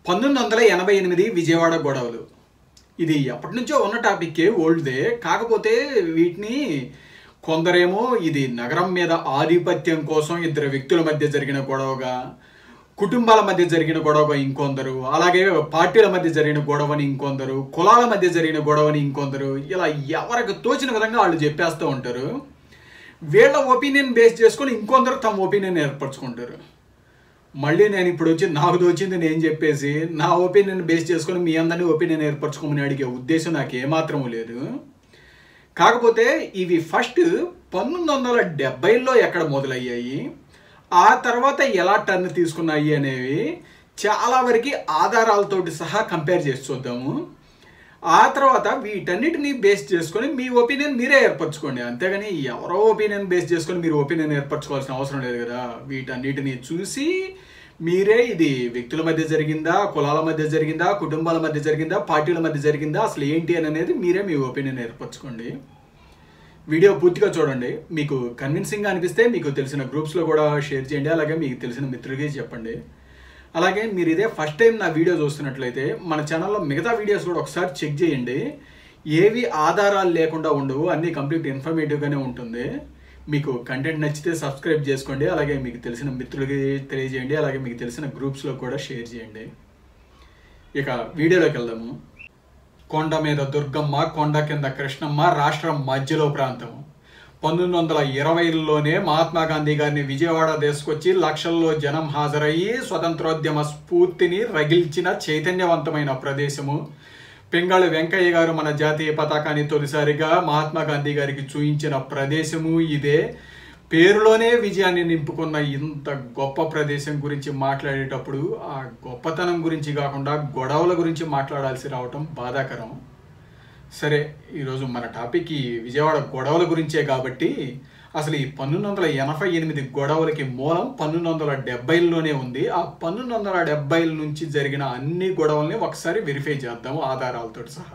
1988 విజయవాడ గొడవలు. ఇది ఎప్పటి నుంచో ఉన్న టాపిక్కే, ఓల్డ్దే. కాకపోతే వీటిని కొందరేమో ఇది నగరం మీద ఆధిపత్యం కోసం ఇద్దరు వ్యక్తుల మధ్య జరిగిన గొడవగా, కుటుంబాల మధ్య జరిగిన గొడవగా ఇంకొందరు, అలాగే పార్టీల మధ్య జరిగిన గొడవని ఇంకొందరు, కులాల మధ్య జరిగిన గొడవని ఇంకొందరు, ఇలా ఎవరికి తోచిన విధంగా వాళ్ళు చెప్పేస్తూ ఉంటారు. వీళ్ళ ఒపీనియన్ బేస్ చేసుకొని ఇంకొందరు తమ ఒపీనియన్ ఏర్పరచుకుంటారు. మళ్ళీ నేను ఇప్పుడు వచ్చి నాకు తోచింది నేను చెప్పేసి నా ఒపీనియన్ బేస్ చేసుకొని మీ అందరినీ ఒపీనియన్ ఏర్పరచుకోమని అడిగే ఉద్దేశం నాకు ఏమాత్రము లేదు. కాకపోతే ఇవి ఫస్ట్ 1970లో ఎక్కడ మొదలయ్యాయి, ఆ తర్వాత ఎలా టర్న్ తీసుకున్నాయి అనేవి చాలా వరకు ఆధారాలతోటి సహా కంపేర్ చేసి చూద్దాము. ఆ తర్వాత వీటన్నిటిని బేస్ చేసుకొని మీ ఒపీనియన్ మీరే ఏర్పరచుకోండి. అంతేగాని ఎవరో ఒపీనియన్ బేస్ చేసుకొని మీరు ఒపీనియన్ ఏర్పరచుకోవాల్సిన అవసరం లేదు కదా. వీటన్నిటిని చూసి మీరే ఇది వ్యక్తుల మధ్య జరిగిందా, కులాల మధ్య జరిగిందా, కుటుంబాల మధ్య జరిగిందా, పార్టీల మధ్య జరిగిందా, అసలు ఏంటి అని అనేది మీరే మీ ఒపీనియన్ ఏర్పరచుకోండి. వీడియో పూర్తిగా చూడండి. మీకు కన్విన్సింగ్గా అనిపిస్తే మీకు తెలిసిన గ్రూప్స్లో కూడా షేర్ చేయండి. అలాగే మీకు తెలిసిన మిత్రులకి చెప్పండి. అలాగే మీరు ఇదే ఫస్ట్ టైం నా వీడియో చూస్తున్నట్లయితే మన ఛానల్లో మిగతా వీడియోస్ కూడా ఒకసారి చెక్ చేయండి. ఏవి ఆధారాలు లేకుండా ఉండవు, అన్నీ కంప్లీట్ ఇన్ఫర్మేటివ్గానే ఉంటుంది. మీకు కంటెంట్ నచ్చితే సబ్స్క్రైబ్ చేసుకోండి. అలాగే మీకు తెలిసిన మిత్రులకి తెలియజేయండి. అలాగే మీకు తెలిసిన గ్రూప్స్లో కూడా షేర్ చేయండి. ఇక వీడియోలోకి వెళ్దాము. కొండ మీద దుర్గమ్మ, కొండ కింద కృష్ణమ్మ, రాష్ట్రం మధ్యలో ప్రాంతం. 1920లోనే మహాత్మా గాంధీ గారిని విజయవాడ తీసుకొచ్చి లక్షల్లో జనం హాజరయ్యి స్వతంత్రోద్యమ స్ఫూర్తిని రగిల్చిన చైతన్యవంతమైన ప్రదేశము. పింగళి వెంకయ్య గారు మన జాతీయ పతాకాన్ని తొలిసారిగా మహాత్మా గాంధీ గారికి చూయించిన ప్రదేశము ఇదే. పేరులోనే విజయాన్ని నింపుకున్న ఇంత గొప్ప ప్రదేశం గురించి మాట్లాడేటప్పుడు ఆ గొప్పతనం గురించి కాకుండా గొడవల గురించి మాట్లాడాల్సి రావటం బాధాకరం. సరే, ఈరోజు మన టాపిక్ ఈ విజయవాడ గొడవల గురించే కాబట్టి అసలు ఈ 1988 గొడవలకి మూలం 1970లోనే ఉంది. ఆ 1970 నుంచి జరిగిన అన్ని గొడవల్ని ఒకసారి వెరిఫై చేద్దాము ఆధారాలతో సహా.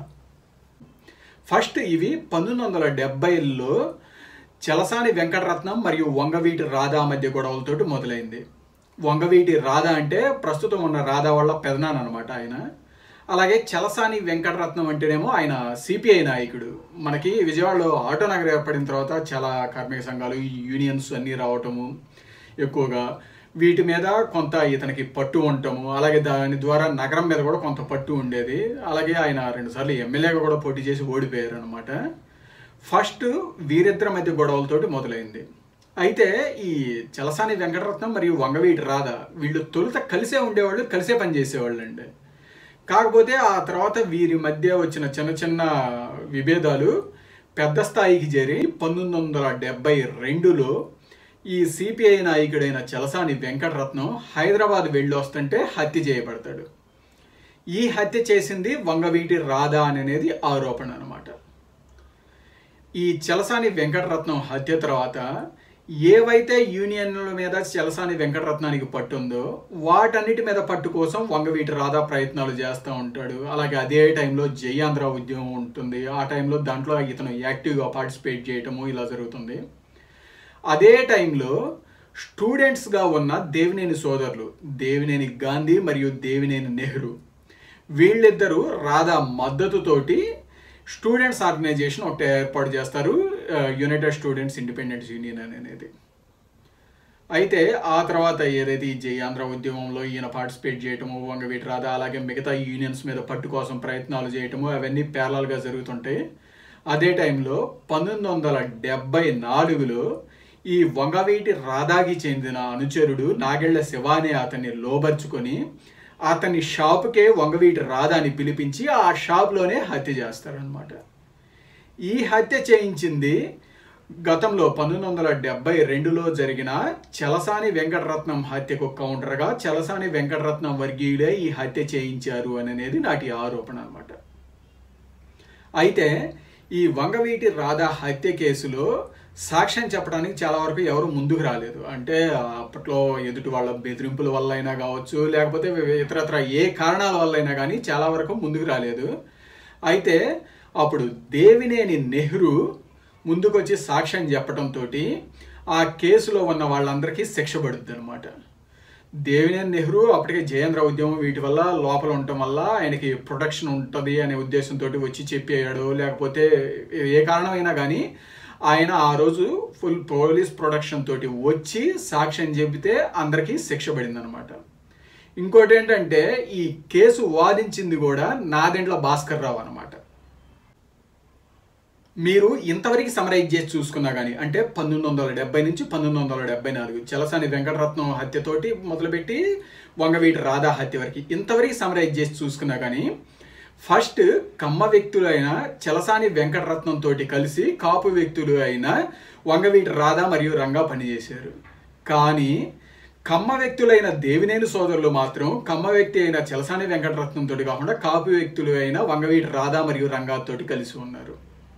ఫస్ట్ ఇవి 1970లో చలసాని వెంకటరత్నం మరియు వంగవీటి రాధా మధ్య గొడవలతోటి మొదలైంది. వంగవీటి రాధా అంటే ప్రస్తుతం ఉన్న రాధా వాళ్ళ పెదనాన్న అనమాట ఆయన. అలాగే చలసాని వెంకటరత్నం అంటేనేమో ఆయన సిపిఐ నాయకుడు. మనకి విజయవాడలో ఆటో నగర్ ఏర్పడిన తర్వాత చాలా కార్మిక సంఘాలు, యూనియన్స్ అన్నీ రావటము ఎక్కువగా, వీటి మీద కొంత ఇతనికి పట్టు ఉండటము, అలాగే దాని ద్వారా నగరం మీద కూడా కొంత పట్టు ఉండేది. అలాగే ఆయన 2 సార్లు ఎమ్మెల్యేగా కూడా పోటీ చేసి ఓడిపోయారు అనమాట. ఫస్ట్ వీరిద్దరి మధ్య గొడవలతోటి మొదలైంది. అయితే ఈ చలసాని వెంకటరత్నం మరియు వంగవీటి రాధ వీళ్ళు తొలుత కలిసే ఉండేవాళ్ళు, కలిసే పనిచేసేవాళ్ళు అండి. కాకపోతే ఆ తర్వాత వీరి మధ్య వచ్చిన చిన్న చిన్న విభేదాలు పెద్ద స్థాయికి చేరి 1972లో ఈ సిపిఐ నాయకుడైన చలసాని వెంకటరత్నం హైదరాబాద్ వెళ్ళి వస్తుంటే హత్య చేయబడతాడు. ఈ హత్య చేసింది వంగవీటి రాధా అనేది ఆరోపణ అనమాట. ఈ చలసాని వెంకటరత్నం హత్య తర్వాత ఏవైతే యూనియన్ల మీద చలసాని వెంకటరత్నానికి పట్టుందో వాటన్నిటి మీద పట్టు కోసం వంగవీటి రాధా ప్రయత్నాలు చేస్తూ ఉంటాడు. అలాగే అదే టైంలో జయాంధ్ర ఉద్యమం ఉంటుంది. ఆ టైంలో దాంట్లో ఇతను యాక్టివ్గా పార్టిసిపేట్ చేయటము ఇలా జరుగుతుంది. అదే టైంలో స్టూడెంట్స్గా ఉన్న దేవినేని సోదరులు దేవినేని గాంధీ మరియు దేవినేని నెహ్రూ వీళ్ళిద్దరూ రాధా మద్దతుతోటి స్టూడెంట్స్ ఆర్గనైజేషన్ ఒకటి ఏర్పాటు చేస్తారు, యునైటెడ్ స్టూడెంట్స్ ఇండిపెండెన్స్ యూనియన్ అనేది. అయితే ఆ తర్వాత ఏదైతే ఈ జయాంధ్ర ఉద్యమంలో ఈయన పార్టిసిపేట్ చేయటము, వంగవీటి రాధా అలాగే మిగతా యూనియన్స్ మీద పట్టు కోసం ప్రయత్నాలు చేయటము అవన్నీ ప్యారలల్గా జరుగుతుంటాయి. అదే టైంలో 1974లో ఈ వంగవీటి రాధాకి చెందిన అనుచరుడు నాగెళ్ల శివ అనే అతన్ని లోబర్చుకొని అతని షాపుకే వంగవీటి రాధాని పిలిపించి ఆ షాప్లోనే హత్య చేస్తారనమాట. ఈ హత్య చేయించింది గతంలో 1972లో జరిగిన చలసాని వెంకటరత్నం హత్యకు కౌంటర్గా చలసాని వెంకటరత్నం వర్గీయుడే ఈ హత్య చేయించారు అనేది నాటి ఆరోపణ అనమాట. అయితే ఈ వంగవీటి రాధా హత్య కేసులో సాక్ష్యం చెప్పడానికి చాలా వరకు ఎవరు ముందుకు రాలేదు. అంటే అప్పట్లో ఎదుటి వాళ్ళ బెదిరింపుల వల్ల అయినా కావచ్చు, లేకపోతే ఇతరత్ర ఏ కారణాల వల్ల అయినా కానీ చాలా వరకు ముందుకు రాలేదు. అయితే అప్పుడు దేవినేని నెహ్రూ ముందుకొచ్చి సాక్ష్యం చెప్పడంతో ఆ కేసులో ఉన్న వాళ్ళందరికీ శిక్ష పడుద్ది అనమాట. దేవినేని నెహ్రూ అప్పటికే జయేంద్ర ఉద్యమం వీటి వల్ల లోపల ఉండటం వల్ల ఆయనకి ప్రొటెక్షన్ ఉంటుంది అనే ఉద్దేశంతో వచ్చి చెప్పాడు, లేకపోతే ఏ కారణమైనా కానీ ఆయన ఆ రోజు ఫుల్ పోలీస్ ప్రొటెక్షన్ తోటి వచ్చి సాక్ష్యం చెబితే అందరికీ శిక్ష పడింది అనమాట. ఇంకోటి ఏంటంటే ఈ కేసు వాదించింది కూడా నాదెండ్ల భాస్కర్ రావు అనమాట. మీరు ఇంతవరకు సమరైజ్ చేసి చూసుకున్నా కానీ అంటే 1970 నుంచి 1974 చలసాని వెంకటరత్నం హత్యతోటి మొదలుపెట్టి వంగవీటి రాధా హత్య వరకు ఇంతవరకు సమరైజ్ చేసి చూసుకున్నా కానీ ఫస్ట్ కమ్మ వ్యక్తులైన చలసాని వెంకటరత్నం తోటి కలిసి కాపు వ్యక్తులు అయిన వంగవీటి రాధా మరియు రంగా పనిచేశారు. కానీ కమ్మ వ్యక్తులైన దేవినేని సోదరులు మాత్రం కమ్మ వ్యక్తి అయిన చలసాని వెంకటరత్నం తోటి కాకుండా కాపు వ్యక్తులు అయిన వంగవీటి రాధా మరియు రంగా తోటి కలిసి ఉన్నారు.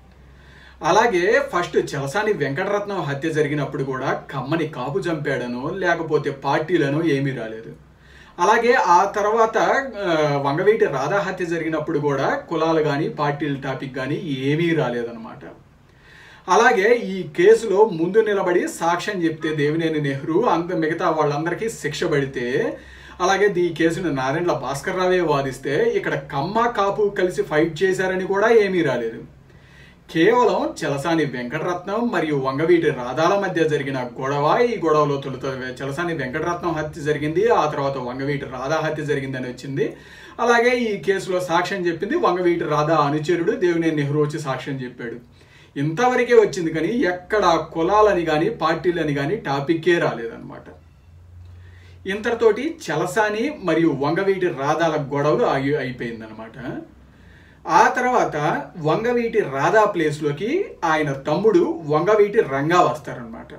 అలాగే ఫస్ట్ చలసాని వెంకటరత్నం హత్య జరిగినప్పుడు కూడా కమ్మని కాపు చంపాడనో లేకపోతే పార్టీలను ఏమీ రాలేదు. అలాగే ఆ తర్వాత వంగవీటి రాధా హత్య జరిగినప్పుడు కూడా కులాలు కానీ పార్టీల టాపిక్ కానీ ఏమీ రాలేదన్నమాట. అలాగే ఈ కేసులో ముందు నిలబడి సాక్ష్యం చెప్తే దేవినేని నెహ్రూ మిగతా వాళ్ళందరికీ శిక్ష పడితే, అలాగే ఈ కేసును నాదెండ్ల భాస్కర్ రావే వాదిస్తే ఇక్కడ కమ్మ కాపు కలిసి ఫైట్ చేశారని కూడా ఏమీ రాలేదు. కేవలం చలసాని వెంకటరత్నం మరియు వంగవీటి రాధాల మధ్య జరిగిన గొడవ, ఈ గొడవలో తొలుత చలసాని వెంకటరత్నం హత్య జరిగింది, ఆ తర్వాత వంగవీటి రాధా హత్య జరిగిందని వచ్చింది. అలాగే ఈ కేసులో సాక్ష్యం చెప్పింది వంగవీటి రాధా అనుచరుడు దేవినేని నెహ్రూ వచ్చి సాక్ష్యం చెప్పాడు. ఇంతవరకే వచ్చింది కానీ ఎక్కడ కులాలని కానీ పార్టీలని కానీ టాపిక్కే రాలేదన్నమాట. ఇంతటితోటి చలసాని మరియు వంగవీటి రాధాల గొడవలు అయిపోయిందనమాట. ఆ తర్వాత వంగవీటి రాధా ప్లేస్లోకి ఆయన తమ్ముడు వంగవీటి రంగా వస్తారనమాట.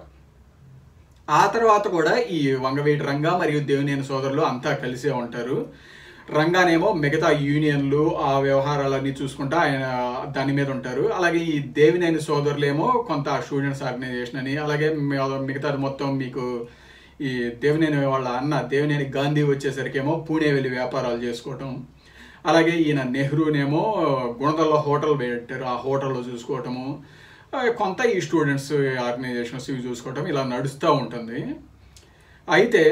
ఆ తర్వాత కూడా ఈ వంగవీటి రంగా మరియు దేవినేని సోదరులు అంతా కలిసే ఉంటారు. రంగానేమో మిగతా యూనియన్లు ఆ వ్యవహారాలన్నీ చూసుకుంటా ఆయన దాని మీద ఉంటారు. అలాగే ఈ దేవినేని సోదరులేమో కొంత స్టూడెంట్స్ ఆర్గనైజేషన్ అని, అలాగే మిగతాది మొత్తం మీకు ఈ దేవినేని వాళ్ళ అన్న దేవినేని గాంధీ వచ్చేసరికేమో పూణే వెళ్ళి వ్యాపారాలు చేసుకోవటం, అలాగే ఈయన నెహ్రూనేమో గుణదల్లో హోటల్ పెట్టారు, ఆ హోటల్లో చూసుకోవటము, కొంత ఈ స్టూడెంట్స్ ఆర్గనైజేషన్స్ ఇవి చూసుకోవటం ఇలా నడుస్తూ ఉంటుంది. అయితే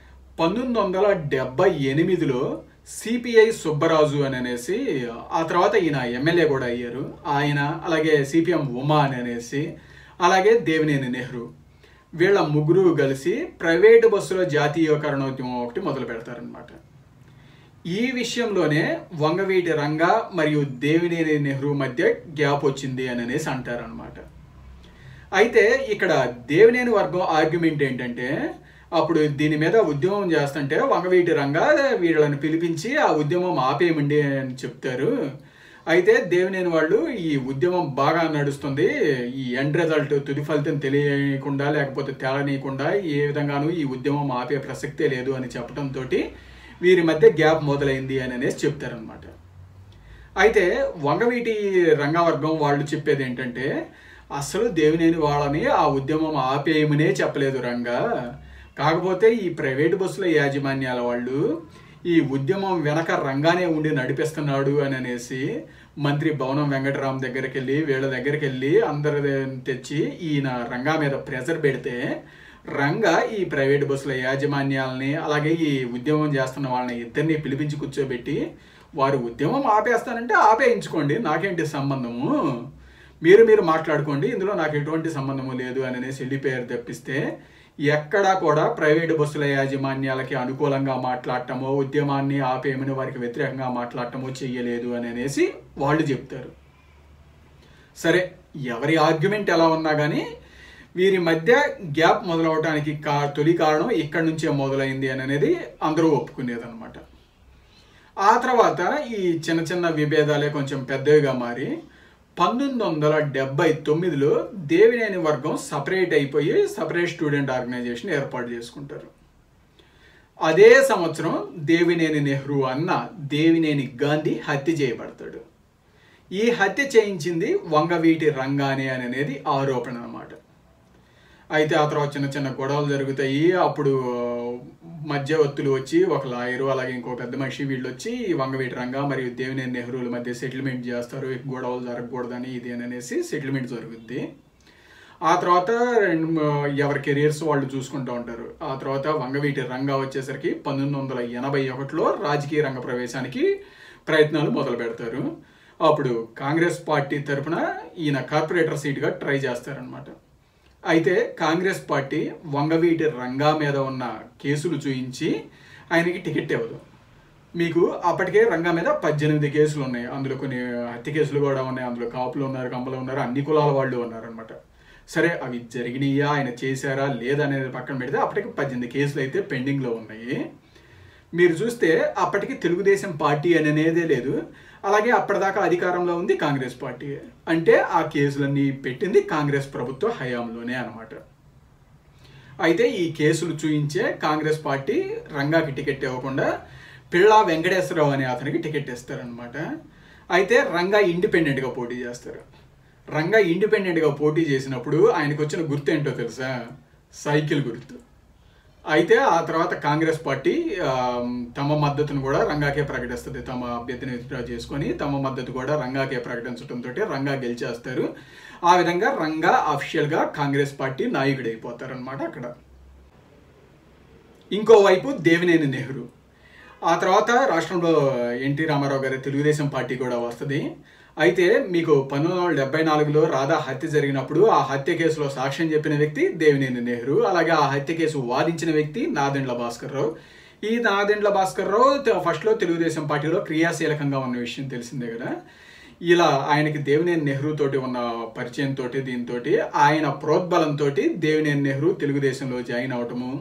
1978లో సిపిఐ సుబ్బరాజు అని అనేసి, ఆ తర్వాత ఈయన ఎమ్మెల్యే కూడా అయ్యారు ఆయన, అలాగే సిపిఎం ఉమా అని అనేసి, అలాగే దేవినేని నెహ్రూ వీళ్ళ ముగ్గురు కలిసి ప్రైవేటు బస్సులో జాతీయకరణోద్యమం ఒకటి మొదలు పెడతారనమాట. ఈ విషయంలోనే వంగవీటి రంగా మరియు దేవినేని నెహ్రూ మధ్య గ్యాప్ వచ్చింది అని అనేసి అంటారనమాట. అయితే ఇక్కడ దేవినేని వర్గం ఆర్గ్యుమెంట్ ఏంటంటే, అప్పుడు దీని మీద ఉద్యమం చేస్తుంటే వంగవీటి రంగా వీళ్ళని పిలిపించి ఆ ఉద్యమం ఆపేయమండి అని చెప్తారు. అయితే దేవినేని వాళ్ళు ఈ ఉద్యమం బాగా నడుస్తుంది, ఈ ఎండ్ రిజల్ట్ తుది ఫలితం తెలియకుండా లేకపోతే తేలనీయకుండా ఏ విధంగానూ ఈ ఉద్యమం ఆపే ప్రసక్తే లేదు అని చెప్పడంతో వీరి మధ్య గ్యాప్ మొదలైంది అని అనేసి చెప్తారనమాట. అయితే వంగవీటి రంగవర్గం వాళ్ళు చెప్పేది ఏంటంటే, అసలు దేవినేని వాళ్ళని ఆ ఉద్యమం ఆపేయమనే చెప్పలేదు రంగా, కాకపోతే ఈ ప్రైవేటు బస్సుల యాజమాన్యాల వాళ్ళు ఈ ఉద్యమం వెనక రంగానే ఉండి నడిపిస్తున్నాడు అని అనేసి మంత్రి భవనం వెంకటరాం దగ్గరికి వెళ్ళి వీళ్ళ దగ్గరికి వెళ్ళి అందరు తెచ్చి ఈయన రంగా మీద ప్రెజర్ పెడితే రంగా ఈ ప్రైవేట్ బస్సుల యాజమాన్యాలని అలాగే ఈ ఉద్యమం చేస్తున్న వాళ్ళని ఇద్దరిని పిలిపించి కూర్చోబెట్టి వారు ఉద్యమం ఆపేస్తానంటే ఆపేయించుకోండి, నాకేంటి సంబంధము, మీరు మాట్లాడుకోండి, ఇందులో నాకు ఎటువంటి సంబంధము లేదు అని అనేసి వెళ్ళిపోయారు. తప్పిస్తే ఎక్కడా కూడా ప్రైవేటు బస్సుల యాజమాన్యాలకి అనుకూలంగా మాట్లాడటమో ఉద్యమాన్ని ఆపేయమని వారికి వ్యతిరేకంగా మాట్లాడటమో చెయ్యలేదు అని అనేసి వాళ్ళు చెప్తారు. సరే, ఎవరి ఆర్గ్యుమెంట్ ఎలా ఉన్నా కానీ వీరి మధ్య గ్యాప్ మొదలవడానికి తొలి కారణం ఇక్కడి నుంచే మొదలైంది అని అనేది అందరూ ఒప్పుకునేదన్నమాట. ఆ తర్వాత ఈ చిన్న చిన్న విభేదాలే కొంచెం పెద్దవిగా మారి 1979లో దేవినేని వర్గం సపరేట్ అయిపోయి సపరేట్ స్టూడెంట్ ఆర్గనైజేషన్ ఏర్పాటు చేసుకుంటారు. అదే సంవత్సరం దేవినేని నెహ్రూ అన్న దేవినేని గాంధీ హత్య చేయబడతాడు. ఈ హత్య చేయించింది వంగవీటి రంగానే అని అనేది ఆరోపణ అన్నమాట. అయితే ఆ తర్వాత చిన్న చిన్న గొడవలు జరుగుతాయి. అప్పుడు మధ్యవర్తులు వచ్చి ఒక లాయరు అలాగే ఇంకో పెద్ద మనిషి వీళ్ళు వచ్చి వంగవీటి రంగా మరియు దేవినేని నెహ్రూల మధ్య సెటిల్మెంట్ చేస్తారు, గొడవలు జరగకూడదని ఇది అని అనేసి సెటిల్మెంట్ జరుగుద్ది. ఆ తర్వాత ఎవరి కెరియర్స్ వాళ్ళు చూసుకుంటూ ఉంటారు. ఆ తర్వాత వంగవీటి రంగా వచ్చేసరికి 1981లో రాజకీయ రంగ ప్రవేశానికి ప్రయత్నాలు మొదలు పెడతారు. అప్పుడు కాంగ్రెస్ పార్టీ తరఫున ఈయన కార్పొరేటర్ సీట్గా ట్రై చేస్తారనమాట. అయితే కాంగ్రెస్ పార్టీ వంగవీటి రంగా మీద ఉన్న కేసులు చూయించి ఆయనకి టికెట్ ఇవ్వదు. మీకు అప్పటికే రంగా మీద 18 కేసులు ఉన్నాయి. అందులో కొన్ని హత్య కేసులు కూడా ఉన్నాయి. అందులో కాపులు ఉన్నారు, కమ్మలు ఉన్నారు, అన్ని కులాల వాళ్ళు ఉన్నారనమాట. సరే, అవి జరిగినాయా, ఆయన చేశారా లేదా అనేది పక్కన పెడితే అప్పటికి 18 కేసులు అయితే పెండింగ్లో ఉన్నాయి. మీరు చూస్తే అప్పటికి తెలుగుదేశం పార్టీ అనేదే లేదు. అలాగే అప్పటిదాకా అధికారంలో ఉంది కాంగ్రెస్ పార్టీ. అంటే ఆ కేసులన్నీ పెట్టింది కాంగ్రెస్ ప్రభుత్వ హయాంలోనే అనమాట. అయితే ఈ కేసులు చూయించే కాంగ్రెస్ పార్టీ రంగాకి టికెట్ ఇవ్వకుండా పిళ్ళా వెంకటేశ్వరరావు అనే అతనికి టికెట్ ఇస్తారనమాట. అయితే రంగా ఇండిపెండెంట్గా పోటీ చేస్తారు. రంగా ఇండిపెండెంట్గా పోటీ చేసినప్పుడు ఆయనకు వచ్చిన గుర్తు ఏంటో తెలుసా? సైకిల్ గుర్తు. అయితే ఆ తర్వాత కాంగ్రెస్ పార్టీ తమ మద్దతును కూడా రంగాకే ప్రకటిస్తుంది. తమ అభ్యర్థిని విత్డ్రా చేసుకొని తమ మద్దతు కూడా రంగాకే ప్రకటించడంతో రంగా గెలిచేస్తారు. ఆ విధంగా రంగా అఫీషియల్గా కాంగ్రెస్ పార్టీ నాయకుడు అయిపోతారనమాట అక్కడ. ఇంకోవైపు దేవినేని నెహ్రూ. ఆ తర్వాత రాష్ట్రంలో ఎన్టీ రామారావు గారి తెలుగుదేశం పార్టీ కూడా వస్తుంది. అయితే మీకు 1974లో రాధా హత్య జరిగినప్పుడు ఆ హత్య కేసులో సాక్ష్యం చెప్పిన వ్యక్తి దేవినేని నెహ్రూ. అలాగే ఆ హత్య కేసు వాదించిన వ్యక్తి నాదెండ్ల భాస్కర్ రావు. ఈ నాదెండ్ల భాస్కర్ రావు ఫస్ట్లో తెలుగుదేశం పార్టీలో క్రియాశీలకంగా ఉన్న విషయం తెలిసిందే కదా. ఇలా ఆయనకి దేవినేని నెహ్రూ తోటి ఉన్న పరిచయంతో దీంతో ఆయన ప్రోద్బలంతో దేవినేని నెహ్రూ తెలుగుదేశంలో జాయిన్ అవటము,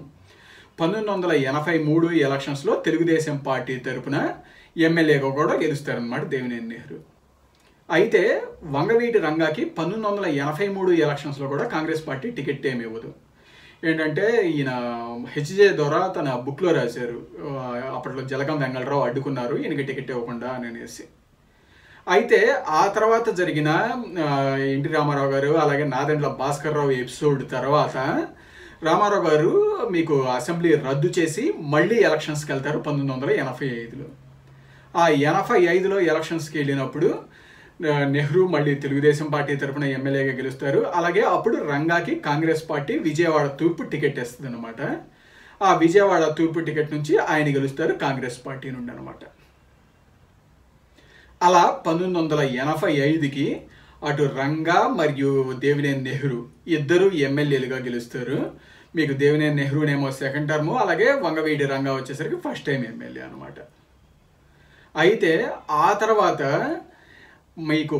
1983 ఎలక్షన్స్లో తెలుగుదేశం పార్టీ తరపున ఎమ్మెల్యేగా కూడా గెలుస్తారనమాట దేవినేని నెహ్రూ. అయితే వంగవీటి రంగాకి 1983 ఎలక్షన్స్లో కూడా కాంగ్రెస్ పార్టీ టికెట్ ఏమి ఇవ్వదు. ఏంటంటే ఈయన హెచ్జే ద్వారా తన బుక్లో రాశారు, అప్పట్లో జలగం వెంగళరావు అడ్డుకున్నారు ఈయనకి టికెట్ ఇవ్వకుండా అనేసి. అయితే ఆ తర్వాత జరిగిన ఎన్టీ రామారావు గారు అలాగే నాదెండ్ల భాస్కర్ రావు ఎపిసోడ్ తర్వాత రామారావు గారు మీకు అసెంబ్లీ రద్దు చేసి మళ్ళీ ఎలక్షన్స్కి వెళ్తారు 1985లో. ఆ 85లో ఎలక్షన్స్కి వెళ్ళినప్పుడు నెహ్రూ మళ్ళీ తెలుగుదేశం పార్టీ తరఫున ఎమ్మెల్యేగా గెలుస్తారు. అలాగే అప్పుడు రంగాకి కాంగ్రెస్ పార్టీ విజయవాడ తూర్పు టికెట్ ఇస్తుంది అనమాట. ఆ విజయవాడ తూర్పు టికెట్ నుంచి ఆయన గెలుస్తారు కాంగ్రెస్ పార్టీ నుండి అనమాట. అలా 1985కి అటు రంగా మరియు దేవినేని నెహ్రూ ఇద్దరు ఎమ్మెల్యేలుగా గెలుస్తారు. మీకు దేవినేని నెహ్రూనేమో సెకండ్ టర్ము, అలాగే వంగవీటి రంగా వచ్చేసరికి ఫస్ట్ టైం ఎమ్మెల్యే అనమాట. అయితే ఆ తర్వాత మీకు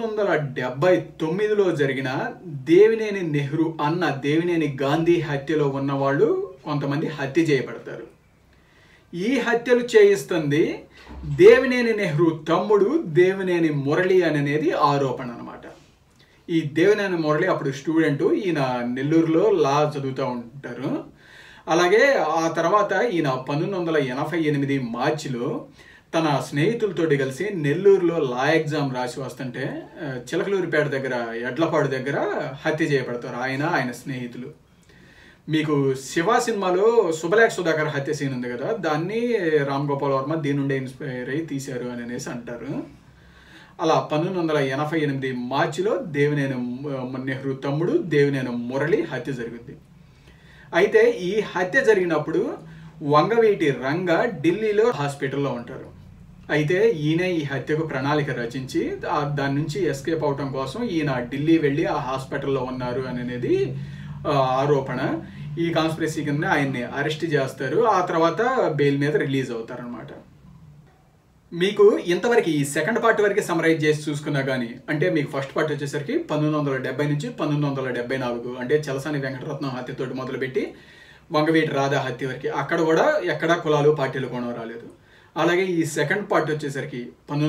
1979లో జరిగిన దేవినేని నెహ్రూ అన్న దేవినేని గాంధీ హత్యలో ఉన్నవాళ్ళు కొంతమంది హత్య చేయబడతారు. ఈ హత్యలు చేయిస్తుంది దేవినేని నెహ్రూ తమ్ముడు దేవినేని మురళి అనేది ఆరోపణ అనమాట. ఈ దేవినేని మురళి అప్పుడు స్టూడెంట్, ఈయన నెల్లూరులో లా చదువుతూ ఉంటారు. అలాగే ఆ తర్వాత ఈయన 1988 మార్చిలో తన స్నేహితులతో కలిసి నెల్లూరులో లా ఎగ్జామ్ రాసి వస్తుంటే చిలకలూరిపేట దగ్గర ఎడ్లపాడు దగ్గర హత్య చేయబడతారు ఆయన స్నేహితులు. మీకు శివ సినిమాలో శుభలేఖ సుధాకర్ హత్య సీన్ ఉంది కదా, దాన్ని రామ్ గోపాల్ వర్మ దీని నుండే ఇన్స్పైర్ అయ్యి తీశారు అనేసి అంటారు. అలా 1988 మార్చిలో దేవినేని నెహ్రూ తమ్ముడు దేవినేని మురళి హత్య జరుగుద్ది. అయితే ఈ హత్య జరిగినప్పుడు వంగవీటి రంగా ఢిల్లీలో హాస్పిటల్లో ఉంటారు. అయితే ఈయన ఈ హత్యకు ప్రణాళిక రచించి దాని నుంచి ఎస్కేప్ అవటం కోసం ఈయన ఢిల్లీ వెళ్ళి ఆ హాస్పిటల్లో ఉన్నారు అనేది ఆరోపణ. ఈ కాన్స్పిరసీ కింద ఆయన్ని అరెస్ట్ చేస్తారు. ఆ తర్వాత బెయిల్ మీద రిలీజ్ అవుతారనమాట. మీకు ఇంతవరకు ఈ సెకండ్ పార్ట్ వరకు సమరైజ్ చేసి చూసుకున్నా కానీ, అంటే మీకు ఫస్ట్ పార్ట్ వచ్చేసరికి 1970 నుంచి 1974 అంటే చలసాని వెంకటరత్నం హత్యతోటి మొదలుపెట్టి వంగవీటి రాధా హత్య వరకు అక్కడ కూడా ఎక్కడా కులాలు పార్టీలు కూడా రాలేదు. అలాగే ఈ సెకండ్ పార్ట్ వచ్చేసరికి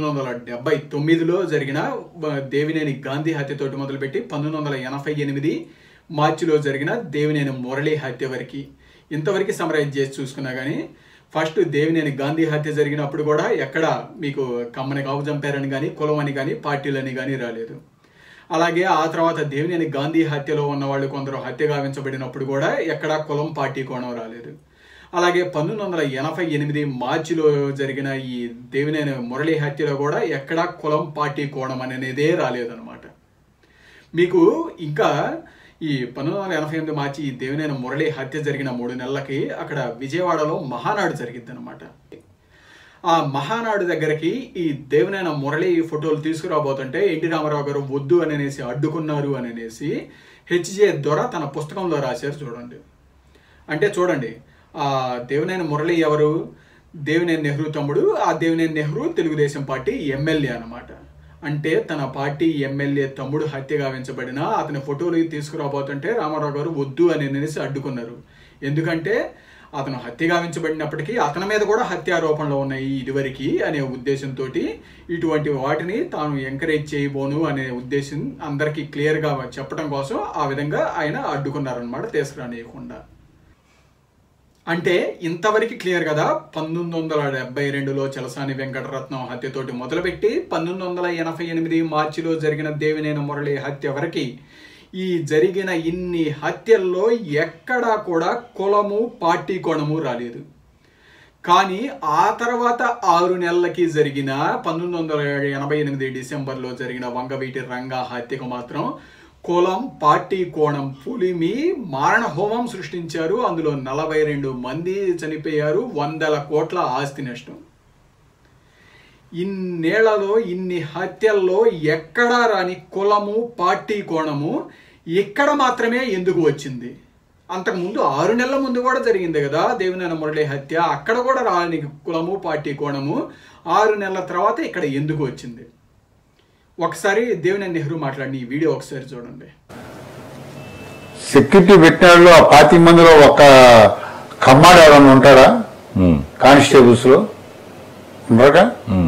1979లో జరిగిన దేవినేని గాంధీ హత్యతోటి మొదలుపెట్టి 1988 మార్చిలో జరిగిన దేవినేని మురళి హత్య వరకు ఇంతవరకు సమరైజ్ చేసి చూసుకున్నా కానీ, ఫస్ట్ దేవినేని గాంధీ హత్య జరిగినప్పుడు కూడా ఎక్కడ మీకు కమ్మని కాపు చంపారని కానీ కులం అని కానీ పార్టీలని కానీ రాలేదు. అలాగే ఆ తర్వాత దేవినేని గాంధీ హత్యలో ఉన్న వాళ్ళు కొందరు హత్య గావించబడినప్పుడు కూడా ఎక్కడా కులం పార్టీ కోణం రాలేదు. అలాగే 1988 మార్చిలో జరిగిన ఈ దేవినేని మురళి హత్యలో కూడా ఎక్కడా కులం పార్టీ కోణం అనేదే రాలేదన్నమాట. మీకు ఇంకా ఈ 1988 మార్చి ఈ దేవినేని మురళి హత్య జరిగిన 3 నెలలకి అక్కడ విజయవాడలో మహానాడు జరిగింది అనమాట. ఆ మహానాడు దగ్గరికి ఈ దేవినేని మురళి ఫోటోలు తీసుకురాబోతుంటే ఎన్టీ రామారావు గారు వద్దు అనేసి అడ్డుకున్నారు అనేసి హెచ్జే దొర తన పుస్తకంలో రాశారు. చూడండి, అంటే చూడండి, ఆ దేవినేని మురళి ఎవరు? దేవినేని నెహ్రూ తమ్ముడు. ఆ దేవినేని నెహ్రూ తెలుగుదేశం పార్టీ ఎమ్మెల్యే అనమాట. అంటే తన పార్టీ ఎమ్మెల్యే తమ్ముడు హత్య గావించబడిన అతని ఫోటోలు తీసుకురాబోతుంటే రామారావు గారు వద్దు అనేసి అడ్డుకున్నారు. ఎందుకంటే అతను హత్య గావించబడినప్పటికీ అతని మీద కూడా హత్యారోపణలు ఉన్నాయి ఇదివరకు అనే ఉద్దేశంతో ఇటువంటి వాటిని తాను ఎంకరేజ్ చేయబోను అనే ఉద్దేశం అందరికీ క్లియర్గా చెప్పడం కోసం ఆ విధంగా ఆయన అడ్డుకున్నారనమాట, తీసుకురానియకుండా. అంటే ఇంతవరకు క్లియర్ కదా. 1972లో చలసాని వెంకటరత్నం హత్యతోటి మొదలుపెట్టి 1988 మార్చిలో జరిగిన దేవినేని మురళి హత్య వరకు ఈ జరిగిన ఇన్ని హత్యల్లో ఎక్కడా కూడా కులము పార్టీ కోణము రాలేదు. కానీ ఆ తర్వాత 6 నెలలకి జరిగిన 1988 డిసెంబర్లో జరిగిన వంగవీటి రంగా హత్యకు మాత్రం కులం పార్టీ కోణం పులిమి మారణ హోమం సృష్టించారు. అందులో 42 మంది చనిపోయారు, 100 కోట్ల ఆస్తి నష్టం. ఇన్నేళ్లలో ఇన్ని హత్యల్లో ఎక్కడా రాని కులము పార్టీ కోణము ఇక్కడ మాత్రమే ఎందుకు వచ్చింది? అంతకుముందు 6 నెలల ముందు కూడా జరిగింది కదా దేవినేని మురళి హత్య, అక్కడ కూడా రాని కులము పార్టీ కోణము 6 నెలల తర్వాత ఇక్కడ ఎందుకు వచ్చింది? ఒకసారి దేవినేని నెహ్రూ మాట్లాడిన ఈ వీడియో ఒకసారి చూడండి. సెక్యూరిటీ పెట్టినాడు ఆ 25 మందిలో ఒక కమ్మాడు ఎవరన్నా ఉంటారా? కానిస్టేబుల్స్ లో ఉండరుగా.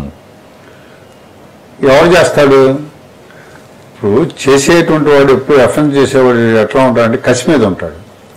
ఎవరు చేస్తాడు? ఇప్పుడు చేసేటువంటి వాడు ఎప్పుడు అఫెన్స్ చేసేవాడు ఎట్లా ఉంటాడంటే కసి మీద ఉంటాడు.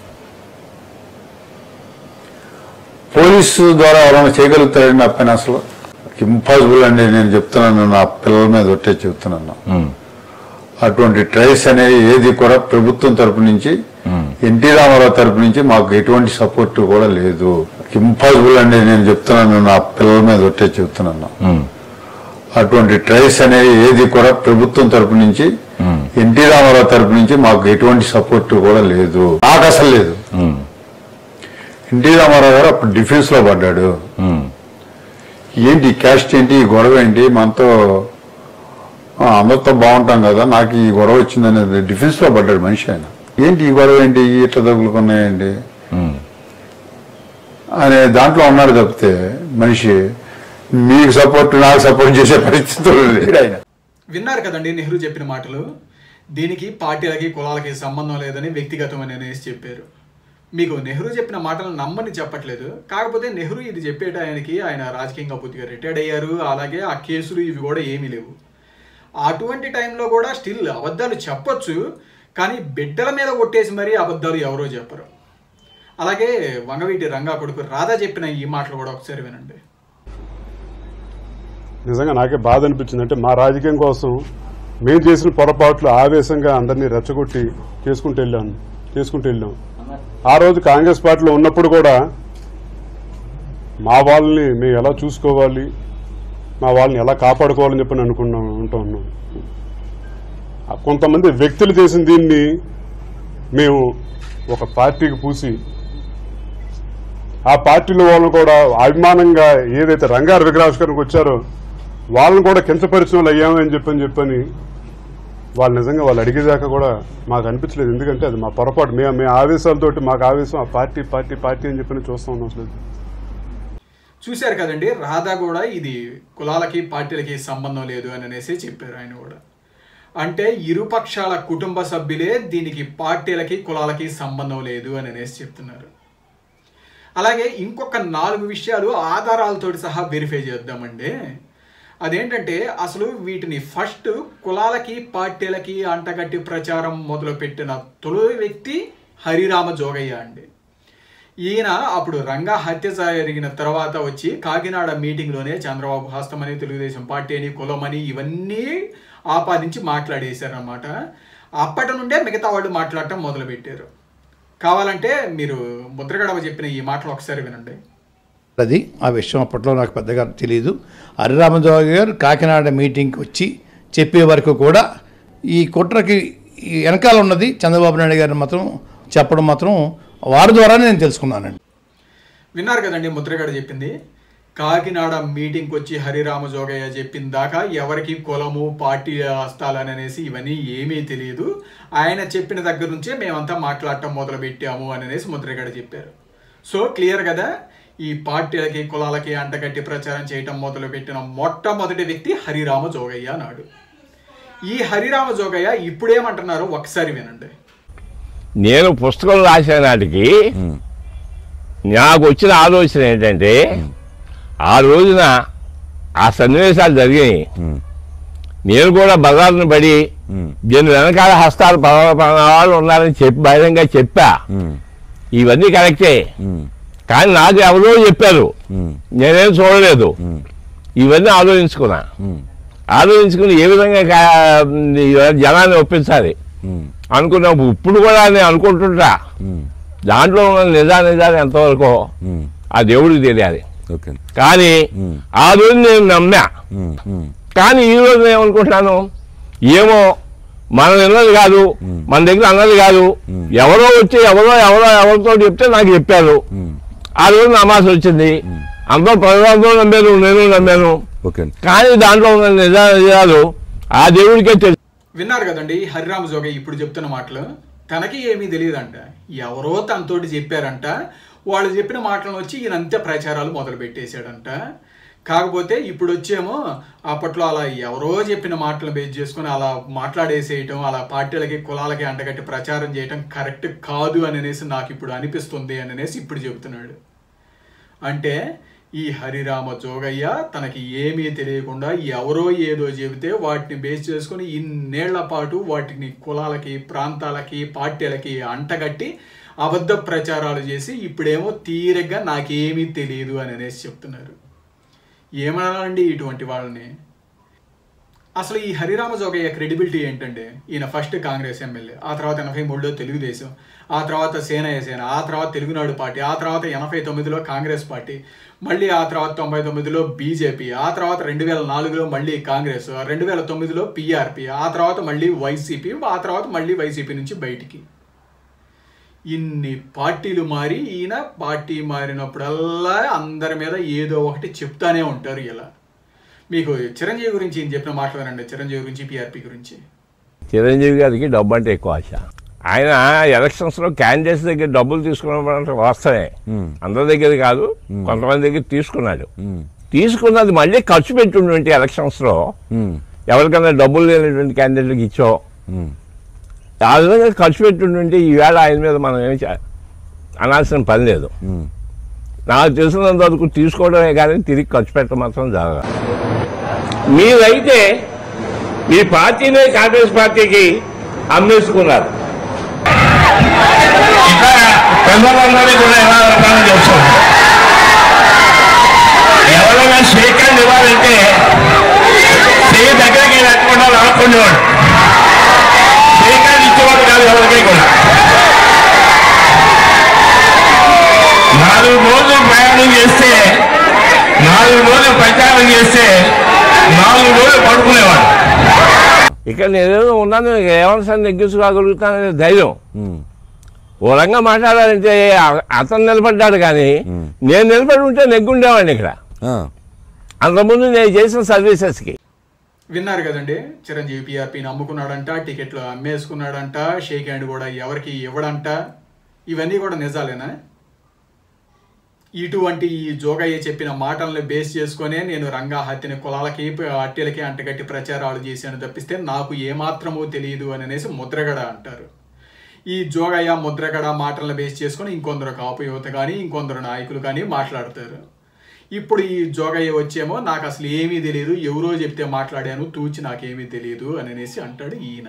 పోలీసు ద్వారా ఎవరైనా చేయగలుగుతాడండి ఆ పని? అసలు ఇంపాసిబుల్ అండి. నేను చెప్తున్నాను, నా పిల్లల మీద ఒట్టే చెప్తున్నాను. అటువంటి ట్రైల్స్ అనేవి ఏది కూడా ప్రభుత్వం తరపు నుంచి, ఎన్టీ రామారావు తరపు నుంచి మాకు ఎటువంటి సపోర్ట్ కూడా లేదు. ఇంపాసిబుల్ అండి. నేను చెప్తున్నాను, నా పిల్లల మీద ఒట్టే చెప్తున్నాను. అటువంటి ట్రైల్స్ అనేవి ఏది కూడా ప్రభుత్వం తరపు నుంచి, ఎన్టీ రామారావు తరపు నుంచి మాకు ఎటువంటి సపోర్ట్ కూడా లేదు. నాకు అసలు లేదు. ఎన్టీ రామారావు గారు అప్పుడు డిఫెన్స్ లో పడ్డాడు. ఏంటి క్యాస్ట్ ఏంటి, ఈ గొడవ ఏంటి, మనతో అందరితో బాగుంటాం కదా, నాకు ఈ గొడవ వచ్చిందనేది డిఫెన్స్ లో పడ్డాడు మనిషి. ఆయన ఏంటి ఈ గొడవ ఏంటి, ఇట్లా తగులుకున్నాయండి అనే దాంట్లో ఉన్నాడు తప్పితే మనిషి మీకు సపోర్ట్ నాకు సపోర్ట్ చేసే పరిస్థితులు లేడు ఆయన. విన్నారు కదండి నెహ్రూ చెప్పిన మాటలు. దీనికి పార్టీలకి కులాలకి సంబంధం లేదని వ్యక్తిగతమని అనేసి చెప్పారు. మీకు నెహ్రూ చెప్పిన మాటలు నమ్మని చెప్పట్లేదు. కాకపోతే నెహ్రూ ఇది చెప్పేట ఆయన రాజకీయంగా పూర్తిగా రిటైర్డ్ అయ్యారు. అలాగే ఆ కేసులు ఇవి కూడా ఏమీ లేవు. అటువంటి టైంలో కూడా స్టిల్ అబద్ధాలు చెప్పొచ్చు, కానీ బిడ్డల మీద కొట్టేసి మరీ అబద్ధాలు ఎవరో చెప్పరు. అలాగే వంగవీటి రంగా కొడుకు రాధా చెప్పిన ఈ మాటలు కూడా ఒకసారి వినండి. నిజంగా నాకే బాధ అనిపించింది. అంటే మా రాజకీయం కోసం మేము చేసిన పొరపాట్లు ఆవేశంగా అందరినీ రెచ్చగొట్టి చేసుకుంటూ వెళ్ళాం. ఆ రోజు కాంగ్రెస్ పార్టీలో ఉన్నప్పుడు కూడా మా వాళ్ళని మేము ఎలా చూసుకోవాలి, మా వాళ్ళని ఎలా కాపాడుకోవాలని చెప్పి ఉంటున్నాం. కొంతమంది వ్యక్తులు చేసిన దీన్ని మేము ఒక పార్టీకి పూసి ఆ పార్టీలో వాళ్ళని కూడా అభిమానంగా ఏదైతే రంగారు విగ్రహావిష్కరణకు వచ్చారో వాళ్ళని కూడా కించపరిచిన వాళ్ళు అయ్యామని చెప్పని వాళ్ళు నిజంగా వాళ్ళు అడిగేదాకా కూడా మాకు అనిపించలేదు. ఎందుకంటే అది మా పొరపాటు. మేము ఆవేశాలతోటి మాకు ఆవేశం ఆ పార్టీ పార్టీ పార్టీ అని చెప్పని చూస్తూ ఉన్నాం. అసలు చూశారు కదండి, రాధా కూడా ఇది కులాలకి పార్టీలకి సంబంధం లేదు అని అనేసి చెప్పారు ఆయన కూడా. అంటే ఇరుపక్షాల కుటుంబ సభ్యులే దీనికి పార్టీలకి కులాలకి సంబంధం లేదు అని అనేసి చెప్తున్నారు. అలాగే ఇంకొక 4 విషయాలు ఆధారాలతోటి సహా వెరిఫై చేద్దామండి. అదేంటంటే అసలు వీటిని ఫస్ట్ కులాలకి పార్టీలకి అంటగట్టి ప్రచారం మొదలుపెట్టిన తొలి వ్యక్తి హరిరామ జోగయ్య అండి. ఈయన అప్పుడు రంగా హత్య జరిగిన తర్వాత వచ్చి కాకినాడ మీటింగ్లోనే చంద్రబాబు హస్తమని, తెలుగుదేశం పార్టీ అని, కులమని ఇవన్నీ ఆపాదించి మాట్లాడేశారన్నమాట. అప్పటి నుండే మిగతా వాళ్ళు మాట్లాడటం మొదలుపెట్టారు. కావాలంటే మీరు ముద్రగడవ చెప్పిన ఈ మాటలు ఒకసారి వినండి. అది ఆ విషయం అప్పట్లో నాకు పెద్దగా తెలియదు. హరిరామజోగి గారు కాకినాడ మీటింగ్కి వచ్చి చెప్పే వరకు కూడా ఈ కుట్రకి ఈ వెనకాల ఉన్నది చంద్రబాబు నాయుడు గారిని మాత్రం చెప్పడం మాత్రం వారి ద్వారానే నేను తెలుసుకున్నానండి. విన్నారు కదండి ముద్రగడ చెప్పింది. కాకినాడ మీటింగ్కి వచ్చి హరిరామ జోగయ్య చెప్పిన దాకా ఎవరికి కులము పార్టీ హస్తాలని అనేసి ఇవన్నీ ఏమీ తెలియదు, ఆయన చెప్పిన దగ్గర నుంచే మేమంతా మాట్లాడటం మొదలు పెట్టాము అని అనేసి ముద్రగడ చెప్పారు. సో క్లియర్ కదా, ఈ పార్టీలకి కులాలకి అంటగట్టి ప్రచారం చేయటం మొదలు పెట్టిన మొట్టమొదటి వ్యక్తి హరిరామ జోగయ్య నాడు. ఈ హరిరామ జోగయ్య ఇప్పుడేమంటున్నారు ఒకసారి వినండి. నేను పుస్తకం రాసే నాటికి నాకు వచ్చిన ఆలోచన ఏంటంటే, ఆ రోజున ఆ సన్నివేశాలు జరిగాయి, నేను కూడా బజార్ను పడి దీని వెనకాల హస్తాలు వాళ్ళు ఉన్నారని చెప్పి బహిరంగ చెప్పా. ఇవన్నీ కరెక్టే, కానీ నాకు ఎవరో చెప్పారు, నేనేం చూడలేదు. ఇవన్నీ ఆలోచించుకుని ఏ విధంగా జనాన్ని ఒప్పించాలి అనుకున్నప్పుడు ఇప్పుడు కూడా నేను అనుకుంటుంటా. దాంట్లో ఉన్న నిజాలు ఎంతవరకు ఆ దేవుడికి తెలియాలి. కానీ ఆ రోజు నేను నమ్మా. కానీ ఈ రోజు నేను ఏమనుకుంటున్నాను, ఏమో మనం విన్నది కాదు, మన దగ్గర అన్నది కాదు, ఎవరో వచ్చి ఎవరితో చెప్తే నాకు చెప్పారు. ఆ రోజు నమాజ్ వచ్చింది, అందరూ ప్రజలందరూ నమ్మాను, నేను నమ్మాను. కానీ దాంట్లో ఉన్న నిజాలు ఆ దేవుడికే తెలుసు. విన్నారు కదండి హరిరామ జోగయ్య ఇప్పుడు చెప్తున్న మాటలు. తనకి ఏమీ తెలియదంట, ఎవరో తనతోటి చెప్పారంట, వాళ్ళు చెప్పిన మాటలను వచ్చి ఈయనంతే ప్రచారాలు మొదలు పెట్టేశాడంట. కాకపోతే ఇప్పుడు వచ్చేమో అప్పట్లో అలా ఎవరో చెప్పిన మాటలు బేస్ చేసుకుని అలా మాట్లాడేసేయటం, అలా పార్టీలకి కులాలకి అంటగట్టి ప్రచారం చేయటం కరెక్ట్ కాదు అని అనేసి నాకు ఇప్పుడు అనిపిస్తుంది అని అనేసి ఇప్పుడు చెబుతున్నాడు. అంటే ఈ హరిరామ జోగయ్య తనకి ఏమీ తెలియకుండా ఎవరో ఏదో చెబితే వాటిని బేస్ చేసుకుని ఇన్నేళ్ల పాటు వాటిని కులాలకి ప్రాంతాలకి పార్టీలకి అంటగట్టి అబద్ధ ప్రచారాలు చేసి ఇప్పుడేమో తీరగ్గా నాకేమీ తెలియదు అని అనేసి చెప్తున్నారు. ఏమనాలండి ఇటువంటి వాళ్ళని? అసలు ఈ హరిరామ జోగయ్య క్రెడిబిలిటీ ఏంటంటే, ఈయన ఫస్ట్ కాంగ్రెస్ ఎమ్మెల్యే, ఆ తర్వాత 83లో తెలుగుదేశం, ఆ తర్వాత సేన, ఆ తర్వాత తెలుగునాడు పార్టీ, ఆ తర్వాత 89లో కాంగ్రెస్ పార్టీ, మళ్ళీ ఆ తర్వాత 99లో బీజేపీ, ఆ తర్వాత 2004లో మళ్ళీ కాంగ్రెస్, 2009లో పీఆర్పీ, ఆ తర్వాత మళ్ళీ వైసీపీ, ఆ తర్వాత మళ్ళీ వైసీపీ నుంచి బయటికి. ఇన్ని పార్టీలు మారి ఈయన పార్టీ మారినప్పుడల్లా అందరి మీద ఏదో ఒకటి చెప్తానే ఉంటారు. ఇలా మీకు చిరంజీవి గురించి ఈయన చెప్పిన మాట్లాడారండి, చిరంజీవి గురించి, పీఆర్పీ గురించి. చిరంజీవి గారికి డబ్బు అంటే ఎక్కువ ఆశ. ఆయన ఎలక్షన్స్లో క్యాండిడేట్స్ దగ్గర డబ్బులు తీసుకున్న వాస్తవే, అందరి దగ్గర కాదు, కొంతమంది దగ్గర తీసుకున్నాడు. తీసుకున్నది మళ్ళీ ఖర్చు పెట్టుండే ఎలక్షన్స్లో ఎవరికైనా డబ్బులు లేనటువంటి క్యాండిడేట్లకు ఇచ్చో ఆ విధంగా ఖర్చు పెట్టుంటే ఈవేళ ఆయన మీద మనం ఏమి అనాల్సిన పని లేదు. నాకు తెలిసినంత వరకు తీసుకోవడమే కానీ తిరిగి ఖర్చు పెట్టడం మాత్రం జరగదు. మీరైతే మీ పార్టీనే కాంగ్రెస్ పార్టీకి అమ్మేసుకున్నారు. ఇంకా పెద్దలందరినీ కూడా ఎలా రకాలు చేస్తాం. ఎవరైనా స్వీకరణ ఇవ్వాలంటే చేయి దగ్గరికి లేకుండా రాకుండేవాడు, స్వీకరణ ఇచ్చేవాడు కాదు ఎవరికి కూడా. 4 రోజులు ప్రయాణం చేస్తే, 4 రోజులు ప్రచారం చేస్తే 4 రోజులు పడుకునేవాడు. ఇక్కడ నేనేదో ఉన్నాను, ఏమన్నా నెగ్గించుకోగలుగుతాననే ధైర్యం. ఓ రంగా మాట్లాడాలంటే అతను నిలబడ్డాడు, కానీ నేను నిలబడి ఉంటే నెగ్గుండేవాడిని ఇక్కడ. అంతకుముందు నేను చేసిన సర్వీసెస్కి. విన్నారు కదండి, చిరంజీవి పీఆర్పీని అమ్ముకున్నాడంట, టికెట్లు అమ్మేసుకున్నాడంట, షేక్ హ్యాండ్ కూడా ఎవరికి ఇవ్వడంట. ఇవన్నీ కూడా నిజాలేనా? ఇటువంటి ఈ జోగయ్య చెప్పిన మాటలను బేస్ చేసుకునే నేను రంగా హత్యని కులాలకి అట్టెలకి అంటగట్టి ప్రచారాలు చేశాను తప్పిస్తే నాకు ఏమాత్రమూ తెలియదు అని అనేసి ముద్రగడ అంటారు. ఈ జోగయ్య ముద్రగడ మాటలను బేస్ చేసుకుని ఇంకొందరు కాపు యువత కానీ ఇంకొందరు నాయకులు కానీ మాట్లాడతారు. ఇప్పుడు ఈ జోగయ్య వచ్చేమో నాకు అసలు ఏమీ తెలియదు, ఎవరో చెప్తే మాట్లాడాను, తూచి నాకేమీ తెలియదు అని అనేసి అంటాడు ఈయన.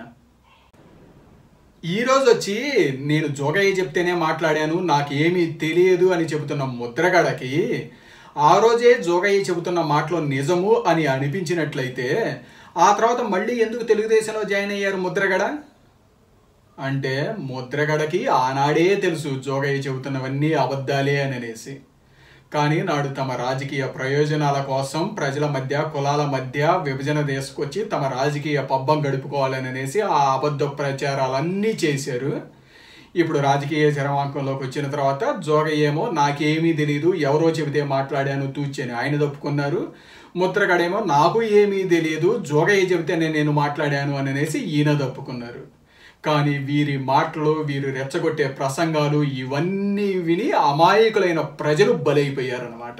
ఈరోజు వచ్చి నేను జోగయ్య చెప్తేనే మాట్లాడాను, నాకేమీ తెలియదు అని చెబుతున్న ముద్రగడకి ఆ రోజే జోగయ్య చెబుతున్న మాటలో నిజము అని అనిపించినట్లయితే ఆ తర్వాత మళ్ళీ ఎందుకు తెలుగుదేశంలో జాయిన్ అయ్యారు ముద్రగడ? అంటే ముద్రగడకి ఆనాడే తెలుసు జోగయ్య చెబుతున్నవన్నీ అబద్ధాలే అని అనేసి. కానీ నాడు తమ రాజకీయ ప్రయోజనాల కోసం ప్రజల మధ్య కులాల మధ్య విభజన తీసుకొచ్చి తమ రాజకీయ పబ్బం గడుపుకోవాలని అనేసి ఆ అబద్ధ ప్రచారాలన్నీ చేశారు. ఇప్పుడు రాజకీయ చరమాంకంలోకి వచ్చిన తర్వాత జోగయ్య ఏమో నాకేమీ తెలియదు, ఎవరో చెబితే మాట్లాడాను తూచని ఆయన తప్పుకున్నారు. ముద్రగడేమో నాకు ఏమీ తెలియదు, జోగయ్య చెబితే నేను మాట్లాడాను అని అనేసి ఈయన తప్పుకున్నారు. కానీ వీరి మాటలు, వీరు రెచ్చగొట్టే ప్రసంగాలు ఇవన్నీ విని అమాయకులైన ప్రజలు బలైపోయారన్నమాట.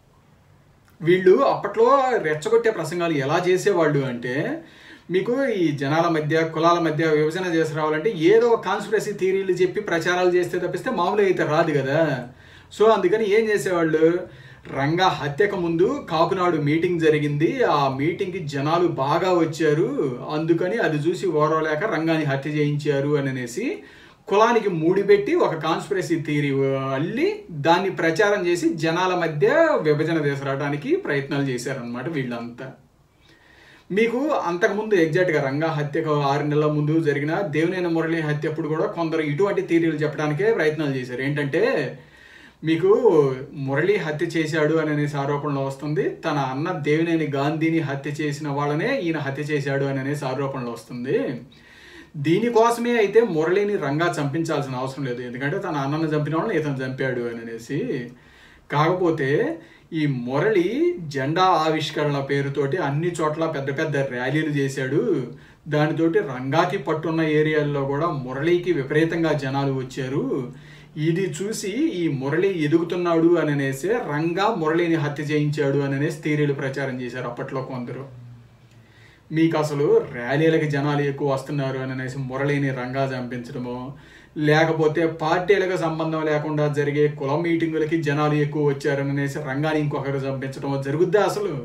వీళ్ళు అప్పట్లో రెచ్చగొట్టే ప్రసంగాలు ఎలా చేసేవాళ్ళు అంటే, మీకు ఈ జనాల మధ్య కులాల మధ్య విభజన చేసి రావాలంటే ఏదో కాన్స్పిరసీ థియరీలు చెప్పి ప్రచారాలు చేస్తే తప్పిస్తే మామూలుగా అయితే రాదు కదా. సో అందుకని ఏం చేసేవాళ్ళు, రంగా హత్యకు ముందు కాపునాడు మీటింగ్ జరిగింది, ఆ మీటింగ్కి జనాలు బాగా వచ్చారు, అందుకని అది చూసి ఓరవలేక రంగాన్ని హత్య చేయించారు అని అనేసి కులానికి మూడిపెట్టి ఒక కాన్స్పిరసీ థియరీ అల్లి దాన్ని ప్రచారం చేసి జనాల మధ్య విభజన తీసుకురావడానికి ప్రయత్నాలు చేశారనమాట వీళ్ళంతా. మీకు అంతకుముందు ఎగ్జాక్ట్గా రంగా హత్యకు 6 నెలల ముందు జరిగిన దేవినేని మురళి హత్య అప్పుడు కూడా కొందరు ఇటువంటి థియరీలు చెప్పడానికే ప్రయత్నాలు చేశారు. ఏంటంటే, మీకు మురళి హత్య చేశాడు అని అనేసి ఆరోపణలు వస్తుంది, తన అన్న దేవినేని గాంధీని హత్య చేసిన వాళ్ళనే ఈయన హత్య చేశాడు అని అనేసి ఆరోపణలు వస్తుంది. దీనికోసమే అయితే మురళిని రంగా చంపించాల్సిన అవసరం లేదు, ఎందుకంటే తన అన్నను చంపిన వాళ్ళని ఇతను చంపాడు అని అనేసి. కాకపోతే ఈ మురళి జెండా ఆవిష్కరణ పేరుతోటి అన్ని చోట్ల పెద్ద పెద్ద ర్యాలీలు చేశాడు, దానితోటి రంగాకి పట్టున్న ఏరియాల్లో కూడా మురళికి విపరీతంగా జనాలు వచ్చారు. ఇది చూసి ఈ మురళి ఎదుగుతున్నాడు అని అనేసి రంగా మురళిని హత్య చేయించాడు అని అనేసి థియరీలు ప్రచారం చేశారు అప్పట్లో కొందరు. మీకు అసలు ర్యాలీలకి జనాలు ఎక్కువ వస్తున్నారు అని అనేసి మురళిని రంగా చంపించడమో, లేకపోతే పార్టీలకు సంబంధం లేకుండా జరిగే కుల మీటింగులకి జనాలు ఎక్కువ వచ్చారని అనేసి రంగాని ఇంకొకరు చంపించడమో జరుగుద్దా?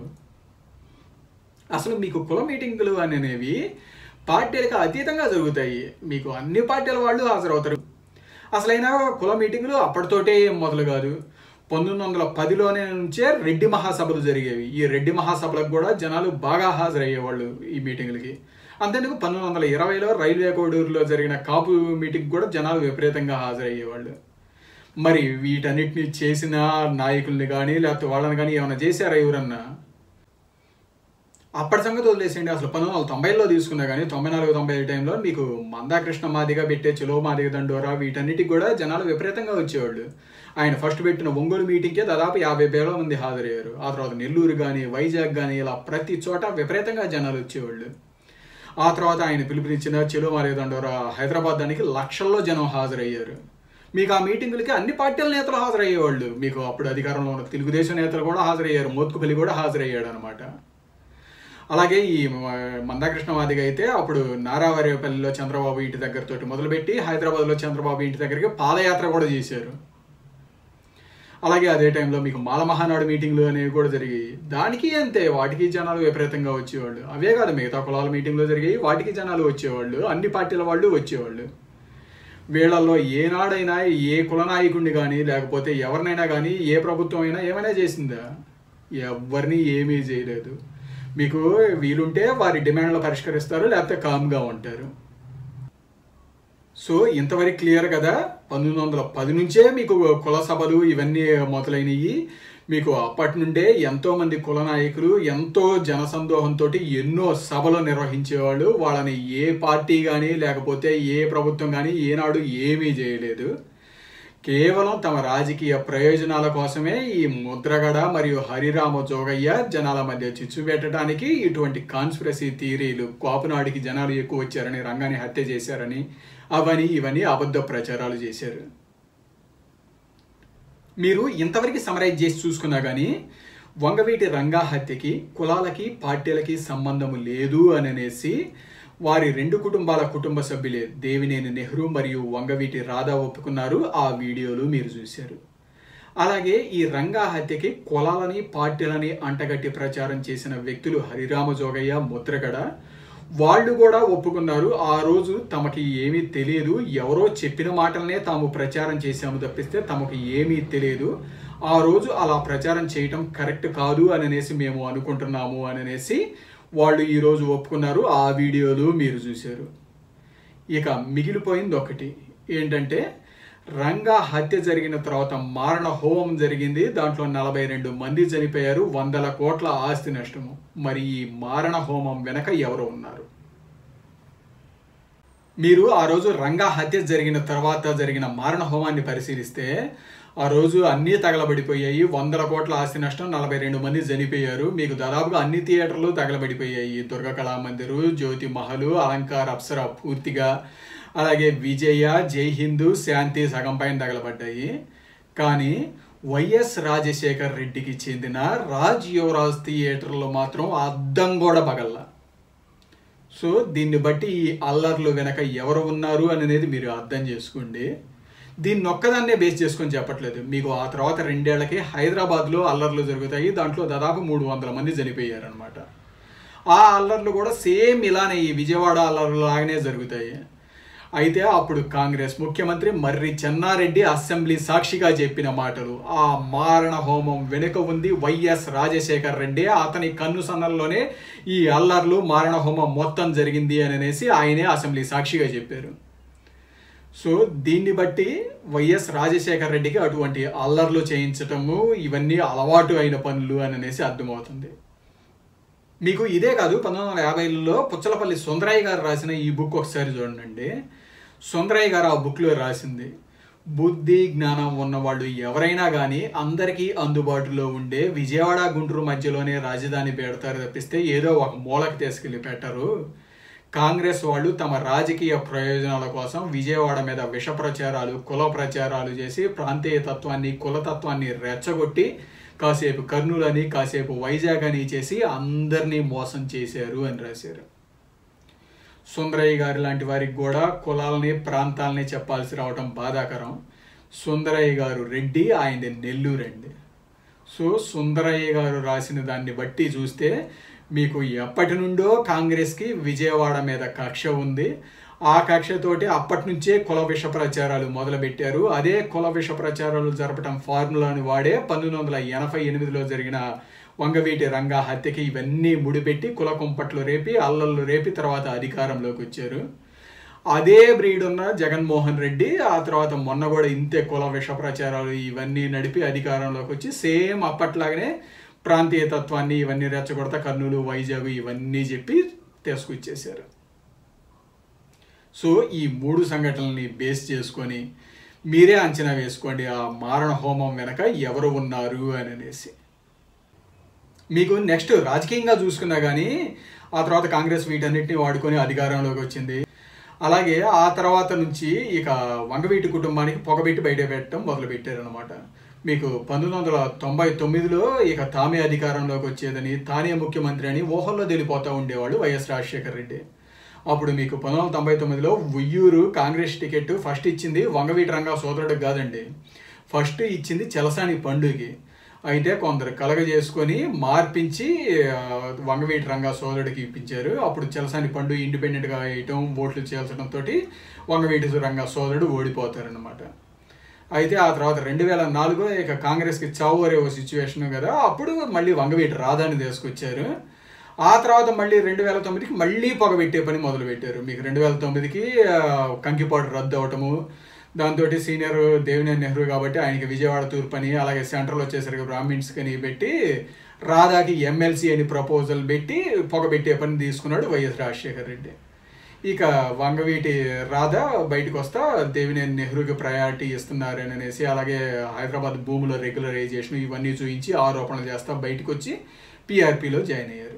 అసలు మీకు కుల మీటింగులు అనేవి పార్టీలకు అతీతంగా జరుగుతాయి, మీకు అన్ని పార్టీల వాళ్ళు హాజరవుతారు. అసలైన కుల మీటింగులు అప్పటితోటే మొదలు కాదు, 1910లోనే నుంచే రెడ్డి మహాసభలు జరిగేవి. ఈ రెడ్డి మహాసభలకు కూడా జనాలు బాగా హాజరయ్యేవాళ్ళు ఈ మీటింగులకి. అంతేందుకు 1920లో రైల్వే కోడూరులో జరిగిన కాపు మీటింగ్ కూడా జనాలు విపరీతంగా హాజరయ్యేవాళ్ళు. మరి వీటన్నిటిని చేసిన నాయకుల్ని కానీ లేకపోతే వాళ్ళని కానీ ఏమైనా చేశారా ఎవరన్నా? అప్పటి సంగతి వదిలేసేయండి. అసలు 1990లో తీసుకున్నా కానీ 94-95 టైంలో మీకు మందాకృష్ణ మాదిగా పెట్టే చెలో మాదిగ దండోరా వీటన్నిటికి కూడా జనాలు విపరీతంగా వచ్చేవాళ్ళు. ఆయన ఫస్ట్ పెట్టిన ఒంగోలు మీటింగ్కే దాదాపు 50,000 మంది హాజరయ్యారు. ఆ తర్వాత నెల్లూరు కానీ వైజాగ్ కానీ ఇలా ప్రతి చోట విపరీతంగా జనాలు వచ్చేవాళ్ళు. ఆ తర్వాత ఆయన పిలుపునిచ్చిన చెలో మాదిగ దండోరా హైదరాబాద్ దానికి లక్షల్లో జనం హాజరయ్యారు. మీకు ఆ మీటింగులకి అన్ని పార్టీల నేతలు హాజరయ్యేవాళ్ళు. మీకు అప్పుడు అధికారంలో ఉన్న తెలుగుదేశం నేతలు కూడా హాజరయ్యారు, మోత్కుపల్లి కూడా హాజరయ్యాడు అనమాట. అలాగే ఈ మందాకృష్ణ మాదిగ అయితే అప్పుడు నారావారిపల్లిలో చంద్రబాబు ఇంటి దగ్గరతోటి మొదలుపెట్టి హైదరాబాద్లో చంద్రబాబు ఇంటి దగ్గరికి పాదయాత్ర కూడా చేశారు. అలాగే అదే టైంలో మీకు మాల మహానాడు మీటింగ్లు అనేవి కూడా జరిగాయి, దానికి అంతే వాటికి జనాలు విపరీతంగా వచ్చేవాళ్ళు. అవే కాదు మిగతా కులాల మీటింగ్లు జరిగాయి, వాటికి జనాలు వచ్చేవాళ్ళు, అన్ని పార్టీల వాళ్ళు వచ్చేవాళ్ళు. వీళ్ళల్లో ఏనాడైనా ఏ కుల నాయకుడిని కానీ లేకపోతే ఎవరినైనా కానీ ఏ ప్రభుత్వం అయినా ఏమైనా చేసిందా? ఎవరిని ఏమీ చేయలేదు. మీకు వీలుంటే వారి డిమాండ్లు పరిష్కరిస్తారు, లేకపోతే కామ్గా ఉంటారు. సో ఇంతవరకు క్లియర్ కదా. 1910 నుంచే మీకు కుల సభలు ఇవన్నీ మొదలైనవి. మీకు అప్పటి నుండే ఎంతోమంది కుల నాయకులు ఎంతో జనసందోహంతో ఎన్నో సభలు నిర్వహించేవాళ్ళు. వాళ్ళని ఏ పార్టీ కానీ లేకపోతే ఏ ప్రభుత్వం కానీ ఏనాడు ఏమీ చేయలేదు. కేవలం తమ రాజకీయ ప్రయోజనాల కోసమే ఈ ముద్రగడ మరియు హరిరామ జోగయ్య జనాల మధ్య చిచ్చు పెట్టడానికి ఇటువంటి కాన్స్పిరసీ థియరీలు, కాపునాడికి జనాలు ఎక్కువ వచ్చారని, రంగాన్ని హత్య చేశారని, అవని ఇవన్నీ అబద్ధ ప్రచారాలు చేశారు. మీరు ఇంతవరకు సమరైజ్ చేసి చూసుకున్నా కానీ వంగవీటి రంగా హత్యకి కులాలకి పార్టీలకి సంబంధము లేదు అని అనేసి వారి 2 కుటుంబాల కుటుంబ సభ్యులే దేవినేని నెహ్రూ మరియు వంగవీటి రాధా ఒప్పుకున్నారు. ఆ వీడియోలు మీరు చూశారు. అలాగే ఈ రంగా హత్యకి కులాలని పార్టీలని అంటగట్టి ప్రచారం చేసిన వ్యక్తులు హరిరామ జోగయ్య, ముద్రగడ వాళ్ళు కూడా ఒప్పుకున్నారు. ఆ రోజు తమకి ఏమీ తెలియదు, ఎవరో చెప్పిన మాటలనే తాము ప్రచారం చేశాము తప్పిస్తే తమకు ఏమీ తెలియదు, ఆ రోజు అలా ప్రచారం చేయటం కరెక్ట్ కాదు అని అనేసి మేము అనుకుంటున్నాము అని అనేసి వాళ్ళు ఈరోజు ఒప్పుకున్నారు. ఆ వీడియోలు మీరు చూశారు. ఇక మిగిలిపోయింది ఒకటి ఏంటంటే, రంగా హత్య జరిగిన తర్వాత మారణ హోమం జరిగింది. దాంట్లో 42 మంది చనిపోయారు, 100 కోట్ల ఆస్తి నష్టము. మరి ఈ మారణ హోమం వెనక ఎవరు ఉన్నారు? మీరు ఆ రోజు రంగా హత్య జరిగిన తర్వాత జరిగిన మారణ హోమాన్ని పరిశీలిస్తే ఆ రోజు అన్నీ తగలబడిపోయాయి. 100 కోట్ల ఆస్తి నష్టం, 42 మంది చనిపోయారు. మీకు దాదాపుగా అన్ని థియేటర్లు తగలబడిపోయాయి. దుర్గా కళామందిరు, జ్యోతి మహల్, అలంకార్, అప్సరా పూర్తిగా, అలాగే విజయ, జై హిందూ, శాంతి సగం పైన తగలబడ్డాయి. కానీ వైఎస్ రాజశేఖర్ రెడ్డికి చెందిన రాజ్ యువరాజ్ థియేటర్లో మాత్రం అద్దం కూడా పగల్లా. సో దీన్ని బట్టి ఈ అల్లర్లు వెనక ఎవరు ఉన్నారు అనేది మీరు అర్థం చేసుకోండి. దీన్ని ఒక్కదాన్నే బేస్ చేసుకొని చెప్పట్లేదు. మీకు ఆ తర్వాత 2 ఏళ్లకి హైదరాబాద్లో అల్లర్లు జరుగుతాయి. దాంట్లో దాదాపు 300 మంది చనిపోయారనమాట. ఆ అల్లర్లు కూడా సేమ్ ఇలానే ఈ విజయవాడ అల్లర్లు లాగానే జరుగుతాయి. అయితే అప్పుడు కాంగ్రెస్ ముఖ్యమంత్రి మర్రి చెన్నారెడ్డి అసెంబ్లీ సాక్షిగా చెప్పిన మాటలు, ఆ మారణ హోమం వెనుక ఉంది వైఎస్ రాజశేఖర్ రెడ్డి, అతని కన్ను సన్నల్లోనే ఈ అల్లర్లు మారణ హోమం మొత్తం జరిగింది అనేసి ఆయనే అసెంబ్లీ సాక్షిగా చెప్పారు. సో దీన్ని బట్టి వైఎస్ రాజశేఖర్ రెడ్డికి అటువంటి అల్లర్లు చేయించటము ఇవన్నీ అలవాటు అయిన పనులు అనేసి అర్థమవుతుంది. మీకు ఇదే కాదు, 1950లో పుచ్చలపల్లి సుందరయ్య గారు రాసిన ఈ బుక్ ఒకసారి చూడండి. సుందరయ్య గారు ఆ బుక్లో రాసింది, బుద్ధి జ్ఞానం ఉన్నవాళ్ళు ఎవరైనా కానీ అందరికీ అందుబాటులో ఉండే విజయవాడ గుంటూరు మధ్యలోనే రాజధాని పెడతారు తప్పిస్తే ఏదో ఒక మూలకి తీసుకెళ్ళి పెట్టరు. కాంగ్రెస్ వాళ్ళు తమ రాజకీయ ప్రయోజనాల కోసం విజయవాడ మీద విష ప్రచారాలు, కుల ప్రచారాలు చేసి ప్రాంతీయ తత్వాన్ని, కులతత్వాన్ని రెచ్చగొట్టి కాసేపు కర్నూలు అని, కాసేపు వైజాగ్ అని చేసి అందరినీ మోసం చేశారు అని రాశారు. సుందరయ్య గారి లాంటి వారికి కూడా కులాలని, ప్రాంతాలని చెప్పాల్సి రావటం బాధాకరం. సుందరయ్య గారు రెడ్డి, ఆయనది నెల్లూరు అండి. సో సుందరయ్య గారు రాసిన దాన్ని బట్టి చూస్తే మీకు ఎప్పటి నుండో కాంగ్రెస్కి విజయవాడ మీద కక్ష ఉంది. ఆ కక్షతోటి అప్పటి నుంచే కుల విష ప్రచారాలు మొదలుపెట్టారు. అదే కుల విష ప్రచారాలు జరపటం ఫార్ములాను వాడే 1988లో జరిగిన వంగవీటి రంగా హత్యకి ఇవన్నీ ముడిపెట్టి కుల కుంపట్లు రేపి, అల్లర్లు రేపి తర్వాత అధికారంలోకి వచ్చారు. అదే బ్రీడ్ ఉన్న జగన్మోహన్ రెడ్డి ఆ తర్వాత మొన్న కూడా ఇంతే కుల విష ప్రచారాలు ఇవన్నీ నడిపి అధికారంలోకి వచ్చి సేమ్ అప్పట్లాగనే ప్రాంతీయ తత్వాన్ని ఇవన్నీ రెచ్చగొడతా కర్నూలు, వైజాగ్ ఇవన్నీ చెప్పి తీసుకొచ్చేసారు. సో ఈ 3 సంఘటనల్ని బేస్ చేసుకొని మీరే అంచనా వేసుకోండి ఆ మారణ హోమం వెనక ఎవరు ఉన్నారు అనేసి. మీకు నెక్స్ట్ రాజకీయంగా చూసుకున్నా కానీ ఆ తర్వాత కాంగ్రెస్ వీటన్నిటిని వాడుకొని అధికారంలోకి వచ్చింది. అలాగే ఆ తర్వాత నుంచి ఇక వంగవీటి కుటుంబానికి పొగబెట్టి బయట పెట్టడం మొదలుపెట్టారనమాట. మీకు 1999లో ఇక తామే అధికారంలోకి వచ్చేదని, తానే ముఖ్యమంత్రి అని ఊహల్లో తెలిపోతూ ఉండేవాడు వైఎస్ రాజశేఖర్ రెడ్డి. అప్పుడు మీకు 1999లో ఉయ్యూరు కాంగ్రెస్ టికెట్ ఫస్ట్ ఇచ్చింది వంగవీటి రంగా సోదరుడికి కాదండి, ఫస్ట్ ఇచ్చింది చలసాని పండుకి. అయితే కొందరు కలగజేసుకొని మార్పించి వంగవీటి రంగా సోదరుడికి ఇప్పించారు. అప్పుడు చలసాని పండు ఇండిపెండెంట్గా వేయటం, ఓట్లు చేల్చడంతో వంగవీటి రంగా సోదరుడు ఓడిపోతారనమాట. అయితే ఆ తర్వాత 2004 ఇక కాంగ్రెస్కి చావురే ఓ సిచ్యువేషన్ కదా, అప్పుడు మళ్ళీ వంగవీటి రాధాని తీసుకొచ్చారు. ఆ తర్వాత మళ్ళీ 2009కి మళ్ళీ పొగబెట్టే పని మొదలుపెట్టారు. మీకు 2009కి కంకిపాడు రద్దు అవటము, దాంతో సీనియర్ దేవినేని నెహ్రూ కాబట్టి ఆయనకి విజయవాడ తూర్పు అని, అలాగే సెంట్రల్ వచ్చేసరికి బ్రాహ్మిన్స్ అని పెట్టి రాధాకి ఎమ్మెల్సీ అని ప్రపోజల్ పెట్టి పొగబెట్టే పని తీసుకున్నాడు వైఎస్ రాజశేఖర్ రెడ్డి. ఇక వంగవీటి రాధ బయటకు వస్తా దేవినేని నెహ్రూకి ప్రయారిటీ ఇస్తున్నారు అనేసి, అలాగే హైదరాబాద్ భూముల రెగ్యులరైజేషన్ ఇవన్నీ చూపించి ఆరోపణలు చేస్తా బయటకు వచ్చి పీఆర్పీలో జాయిన్ అయ్యారు.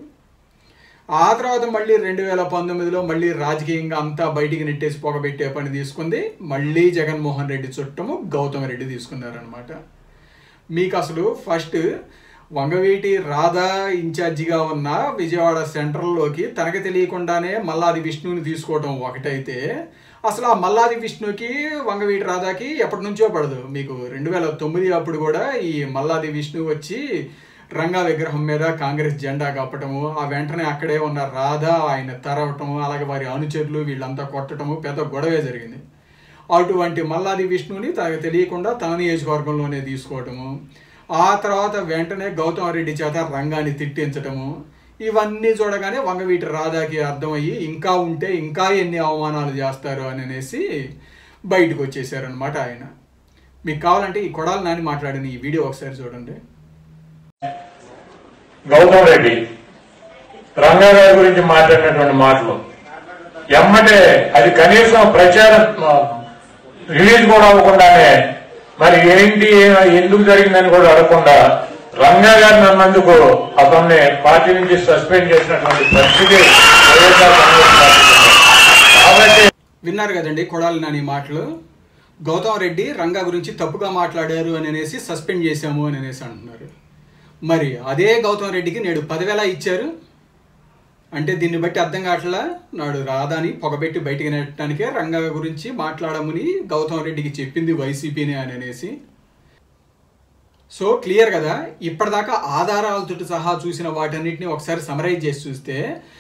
ఆ తర్వాత మళ్ళీ 2019లో మళ్ళీ రాజకీయంగా అంతా బయటికి నెట్టేసి పొగబెట్టే పని తీసుకుంది మళ్ళీ జగన్మోహన్ రెడ్డి చుట్టము గౌతమ్ రెడ్డి తీసుకున్నారనమాట. మీకు అసలు ఫస్ట్ వంగవీటి రాధా ఇన్ఛార్జిగా ఉన్న విజయవాడ సెంట్రల్లోకి తనకి తెలియకుండానే మల్లాది విష్ణుని తీసుకోవడం ఒకటైతే, అసలు ఆ మల్లాది విష్ణుకి వంగవీటి రాధాకి ఎప్పటి నుంచో పడదు. మీకు 2009 అప్పుడు కూడా ఈ మల్లాది విష్ణు వచ్చి రంగా విగ్రహం మీద కాంగ్రెస్ జెండా కప్పటము, ఆ వెంటనే అక్కడే ఉన్న రాధా ఆయన తరవటము, అలాగే వారి అనుచరులు వీళ్ళంతా కొట్టడము పెద్ద గొడవే జరిగింది. అటువంటి మల్లాది విష్ణుని తనకు తెలియకుండా తన నియోజకవర్గంలోనే తీసుకోవటము, ఆ తర్వాత వెంటనే గౌతమ్ రెడ్డి చేత రంగాన్ని తిట్టించటము, ఇవన్నీ చూడగానే వంగవీటి రాధాకి అర్థమయ్యి ఇంకా ఉంటే ఇంకా ఎన్ని అవమానాలు చేస్తారు అనేసి బయటకు వచ్చేసారనమాట ఆయన. మీకు కావాలంటే ఈ కొడాలి నాని మాట్లాడిన ఈ వీడియో ఒకసారి చూడండి. గౌతమ్ రెడ్డి రంగా గారి గురించి మాట్లాడినటువంటి మాటలు ఎమ్మటే అది కనీసం ప్రచారం రిలీజ్ కూడా అవ్వకుండానే మరి ఏంటి ఎందుకు జరిగిందని కూడా అడగకుండా రంగా గారిని అన్నందుకు అతన్ని పార్టీ నుంచి సస్పెండ్ చేసినటువంటి పరిస్థితి వైఎస్ఆర్ కాంగ్రెస్ పార్టీ. కాబట్టి విన్నారు కదండి కొడాలి నాని మాటలు. గౌతమ్ రెడ్డి రంగా గురించి తప్పుగా మాట్లాడారు అని అనేసి సస్పెండ్ చేశాము అని అనేసి అంటున్నారు. మరి అదే గౌతమ్ రెడ్డికి నేడు 10,000 ఇచ్చారు అంటే దీన్ని బట్టి అర్థం కావట్లా, నాడు రాధాని పొగబెట్టి బయటికి నెట్టడానికే రంగా గురించి మాట్లాడమని గౌతమ్ రెడ్డికి చెప్పింది వైసీపీనే అని అనేసి. సో క్లియర్ కదా. ఇప్పటిదాకా ఆధారాలతో సహా చూసిన వాటన్నిటిని ఒకసారి సమరైజ్ చేసి చూస్తే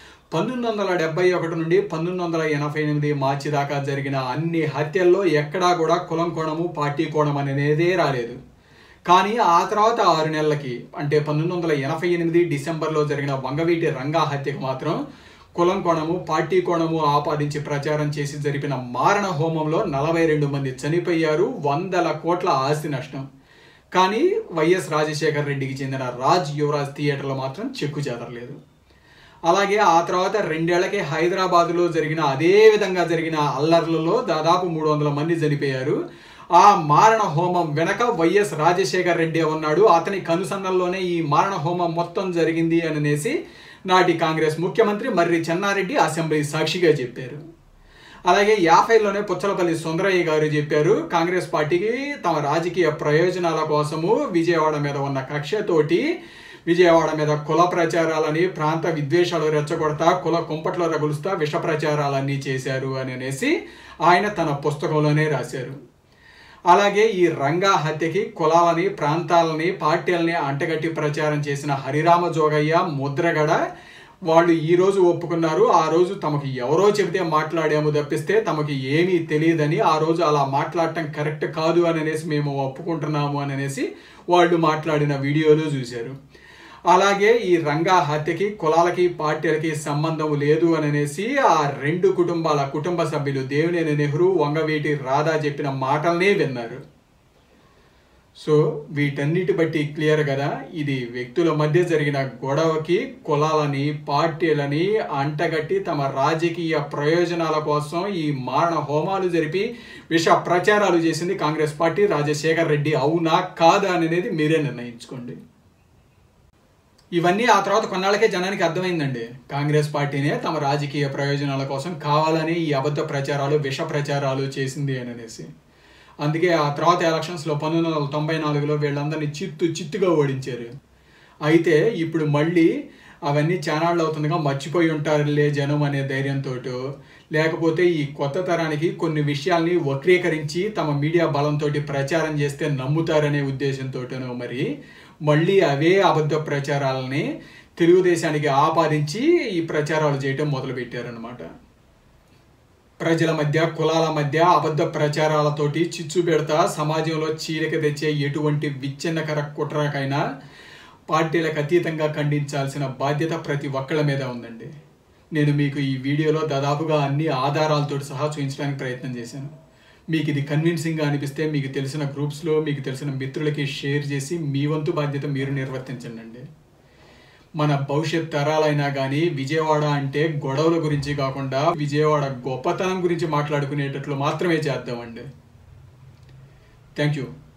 1971 నుండి 1988 మార్చి దాకా జరిగిన అన్ని హత్యల్లో ఎక్కడా కూడా కులం కోణము పార్టీ కోణం అనేదే రాలేదు. కానీ ఆ తర్వాత 6 నెలలకి అంటే 1988 డిసెంబర్లో జరిగిన వంగవీటి రంగా హత్యకు మాత్రం కులం కోణము పార్టీ కోణము ఆపాదించి ప్రచారం చేసి జరిపిన మారణ హోమంలో 42 మంది చనిపోయారు, 100 కోట్ల ఆస్తి నష్టం. కానీ వైఎస్ రాజశేఖర రెడ్డికి చెందిన రాజ్ యువరాజ్ థియేటర్లో మాత్రం చెక్కు చెదరలేదు. అలాగే ఆ తర్వాత 2 ఏళ్లకే హైదరాబాద్లో జరిగిన అదే విధంగా జరిగిన అల్లర్లలో దాదాపు 300 మంది చనిపోయారు. ఆ మారణ హోమం వెనక వైఎస్ రాజశేఖర రెడ్డి ఉన్నాడు, అతని కనుసన్నల్లోనే ఈ మారణ హోమం మొత్తం జరిగింది అని అనేసి నాటి కాంగ్రెస్ ముఖ్యమంత్రి మర్రి చెన్నారెడ్డి అసెంబ్లీ సాక్షిగా చెప్పారు. అలాగే 50లోనే పుచ్చలపల్లి సుందరయ్య గారు చెప్పారు, కాంగ్రెస్ పార్టీకి తమ రాజకీయ ప్రయోజనాల కోసము విజయవాడ మీద ఉన్న కక్షతోటి విజయవాడ మీద కుల ప్రచారాలని ప్రాంత విద్వేషాలు రెచ్చగొడతా కుల కుంపట్లో రగులుస్తా విష ప్రచారాలన్నీ చేశారు అని అనేసి ఆయన తన పుస్తకంలోనే రాశారు. అలాగే ఈ రంగా హత్యకి కులాలని ప్రాంతాలని పార్టీలని అంటగట్టి ప్రచారం చేసిన హరిరామ జోగయ్య ముద్రగడ వాళ్ళు ఈ రోజు ఒప్పుకున్నారు. ఆ రోజు తమకు ఎవరో చెబితే మాట్లాడాము తప్పిస్తే తమకు ఏమీ తెలియదని, ఆ రోజు అలా మాట్లాడటం కరెక్ట్ కాదు అని అనేసి మేము ఒప్పుకుంటున్నాము అని అనేసి వాళ్ళు మాట్లాడిన వీడియోలు చూశారు. అలాగే ఈ రంగా హత్యకి కులాలకి పార్టీలకి సంబంధం లేదు అని అనేసి ఆ 2 కుటుంబాల కుటుంబ సభ్యులు దేవినేని నెహ్రూ వంగవీటి రాధా చెప్పిన మాటల్నే విన్నారు. సో వీటన్నిటి బట్టి క్లియర్ కదా, ఇది వ్యక్తుల మధ్య జరిగిన గొడవకి కులాలని పార్టీలని అంటగట్టి తమ రాజకీయ ప్రయోజనాల కోసం ఈ మారణ హోమాలు జరిపి విష ప్రచారాలు చేసింది కాంగ్రెస్ పార్టీ, రాజశేఖర్ రెడ్డి. అవునా కాదా అనేది మీరే నిర్ణయించుకోండి. ఇవన్నీ ఆ తర్వాత కొన్నాళ్ళకే జనానికి అర్థమైందండి, కాంగ్రెస్ పార్టీనే తమ రాజకీయ ప్రయోజనాల కోసం కావాలని ఈ అబద్ధ ప్రచారాలు విష ప్రచారాలు చేసింది అని అనేసి. అందుకే ఆ తర్వాత ఎలక్షన్స్లో 1994లో వీళ్ళందరినీ చిత్తుగా ఓడించారు. అయితే ఇప్పుడు మళ్ళీ అవన్నీ ఛానళ్ళు అవుతుందిగా మర్చిపోయి ఉంటారులే జనం అనే ధైర్యంతో, లేకపోతే ఈ కొత్త తరానికి కొన్ని విషయాల్ని వక్రీకరించి తమ మీడియా బలంతో ప్రచారం చేస్తే నమ్ముతారనే ఉద్దేశంతోనో మరి మళ్ళీ అవే అబద్ధ ప్రచారాలని తెలుగుదేశానికి ఆపాదించి ఈ ప్రచారాలు చేయటం మొదలుపెట్టారనమాట. ప్రజల మధ్య కులాల మధ్య అబద్ధ ప్రచారాలతోటి చిచ్చు పెడతా సమాజంలో చీలిక తెచ్చే ఎటువంటి విచ్ఛిన్నకర కుట్రకైనా పార్టీలకు అతీతంగా ఖండించాల్సిన బాధ్యత ప్రతి ఒక్కళ్ళ మీద ఉందండి. నేను మీకు ఈ వీడియోలో దాదాపుగా అన్ని ఆధారాలతో సహా చూపించడానికి ప్రయత్నం చేశాను. మీకు ఇది కన్విన్సింగ్గా అనిపిస్తే మీకు తెలిసిన గ్రూప్స్లో మీకు తెలిసిన మిత్రులకి షేర్ చేసి మీ వంతు బాధ్యత మీరు నిర్వర్తించండి. మన భవిష్యత్ తరాలైనా కానీ విజయవాడ అంటే గొడవల గురించి కాకుండా విజయవాడ గొప్పతనం గురించి మాట్లాడుకునేటట్లు మాత్రమే చేద్దామండి. Thank you.